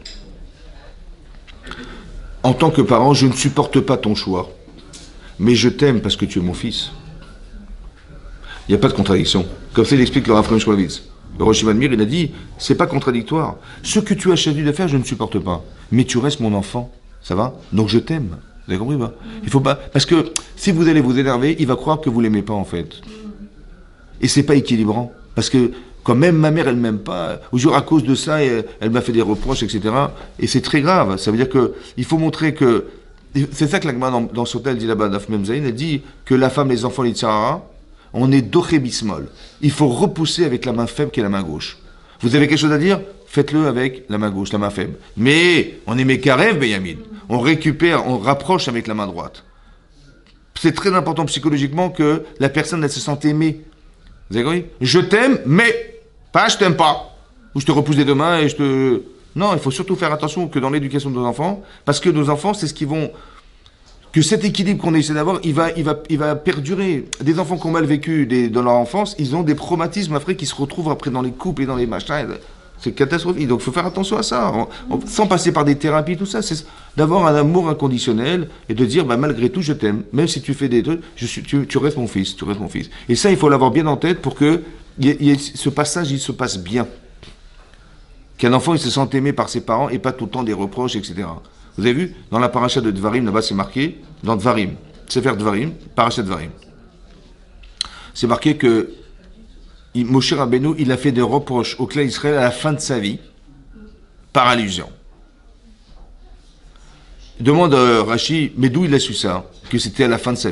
En tant que parent, je ne supporte pas ton choix, mais je t'aime parce que tu es mon fils. Il n'y a pas de contradiction. Comme ça, il explique le Rav Chaim Shmulevitz. Le Rosh Mir, il a dit, c'est pas contradictoire. Ce que tu as choisi de faire, je ne supporte pas. Mais tu restes mon enfant, ça va? Donc je t'aime. Vous avez compris, pas? Il faut pas, parce que si vous allez vous énerver, il va croire que vous l'aimez pas en fait. Et c'est pas équilibrant, parce que quand même ma mère, elle m'aime pas, ou genre à cause de ça, elle m'a fait des reproches, etc. Et c'est très grave. Ça veut dire que il faut montrer que c'est ça que l'Agma dans Sotel dit là-bas, Daf Mem Zayin, elle dit que la femme, les enfants, les tzara, on est doché bismol. Il faut repousser avec la main faible qui est la main gauche. Vous avez quelque chose à dire? Faites-le avec la main gauche, la main faible. Mais on est Mekarev, Benyamin. On récupère, on rapproche avec la main droite. C'est très important psychologiquement que la personne, elle se sente aimée. Vous avez compris? Je t'aime, mais pas je t'aime pas. Ou je te repousse des deux mains et je te... Non, il faut surtout faire attention que dans l'éducation de nos enfants, parce que nos enfants, c'est ce qui vont... Que cet équilibre qu'on essaie d'avoir, il va perdurer. Des enfants qui ont mal vécu dans leur enfance, ils ont des traumatismes après qui se retrouvent après dans les couples et dans les machins. C'est catastrophique. Donc il faut faire attention à ça. Sans passer par des thérapies, tout ça, c'est d'avoir un amour inconditionnel et de dire, bah, malgré tout, je t'aime. Même si tu fais des trucs, tu restes mon fils, tu restes mon fils. Et ça, il faut l'avoir bien en tête pour que ce passage, il se passe bien. Qu'un enfant, il se sente aimé par ses parents et pas tout le temps des reproches, etc. Vous avez vu, dans la paracha de Dvarim, là-bas, c'est marqué, dans Dvarim, Sefer Dvarim, paracha Dvarim. C'est marqué que Moshe Rabbeinu, il a fait des reproches au clan Israël à la fin de sa vie, par allusion. Il demande Rashi, mais d'où il a su ça? Que c'était à la fin de sa vie.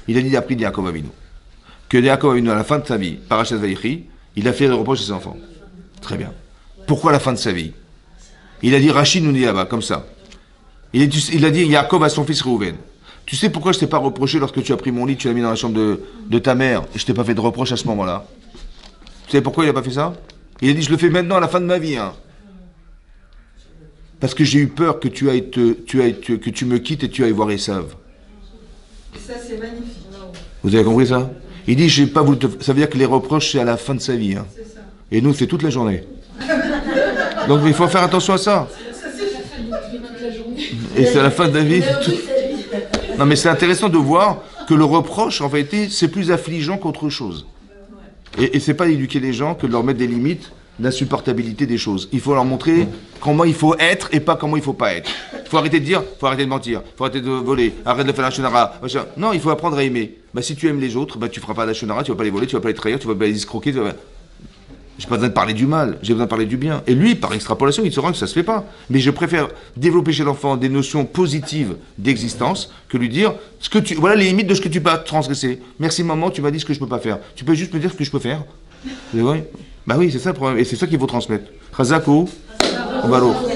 Il a dit d'après Yaakov Avinu. Que Yaakov Avinu, à la fin de sa vie, Parashat Vayechi, il a fait le reproche à ses enfants. Très bien. Pourquoi à la fin de sa vie? Il a dit Rachid nous dit là-bas, comme ça. Il a dit Yaakov à son fils Reuven. Tu sais pourquoi je t'ai pas reproché lorsque tu as pris mon lit, tu l'as mis dans la chambre de ta mère, et je t'ai pas fait de reproche à ce moment-là? Tu sais pourquoi il a pas fait ça? Il a dit je le fais maintenant à la fin de ma vie. Hein. Parce que j'ai eu peur que que tu me quittes et tu ailles voir Esav. Ça, c'est magnifique. Vous avez compris ça? Il dit j'ai pas voulu ça veut dire que les reproches c'est à la fin de sa vie. Hein. C'est ça. Et nous c'est toute la journée. Donc il faut faire attention à ça. Et c'est à la fin de la vie. Non mais c'est intéressant de voir que le reproche en vérité c'est plus affligeant qu'autre chose. Et c'est pas d'éduquer les gens que de leur mettre des limites d'insupportabilité des choses. Il faut leur montrer comment il faut être et pas comment il faut pas être. Il faut arrêter de dire, il faut arrêter de mentir, il faut arrêter de voler, arrête de faire la shonara. Non, il faut apprendre à aimer. Bah, si tu aimes les autres, bah, tu feras pas la shonara, tu vas pas les voler, tu vas pas les trahir, tu vas pas les escroquer. J'ai pas besoin de parler du mal, j'ai besoin de parler du bien. Et lui, par extrapolation, il saura que ça se fait pas. Mais je préfère développer chez l'enfant des notions positives d'existence que lui dire voilà les limites de ce que tu peux transgresser. Merci maman, tu m'as dit ce que je peux pas faire. Tu peux juste me dire ce que je peux faire. C'est vrai? Bah oui, c'est ça le problème. Et c'est ça qu'il faut transmettre. Chazako, Baruch.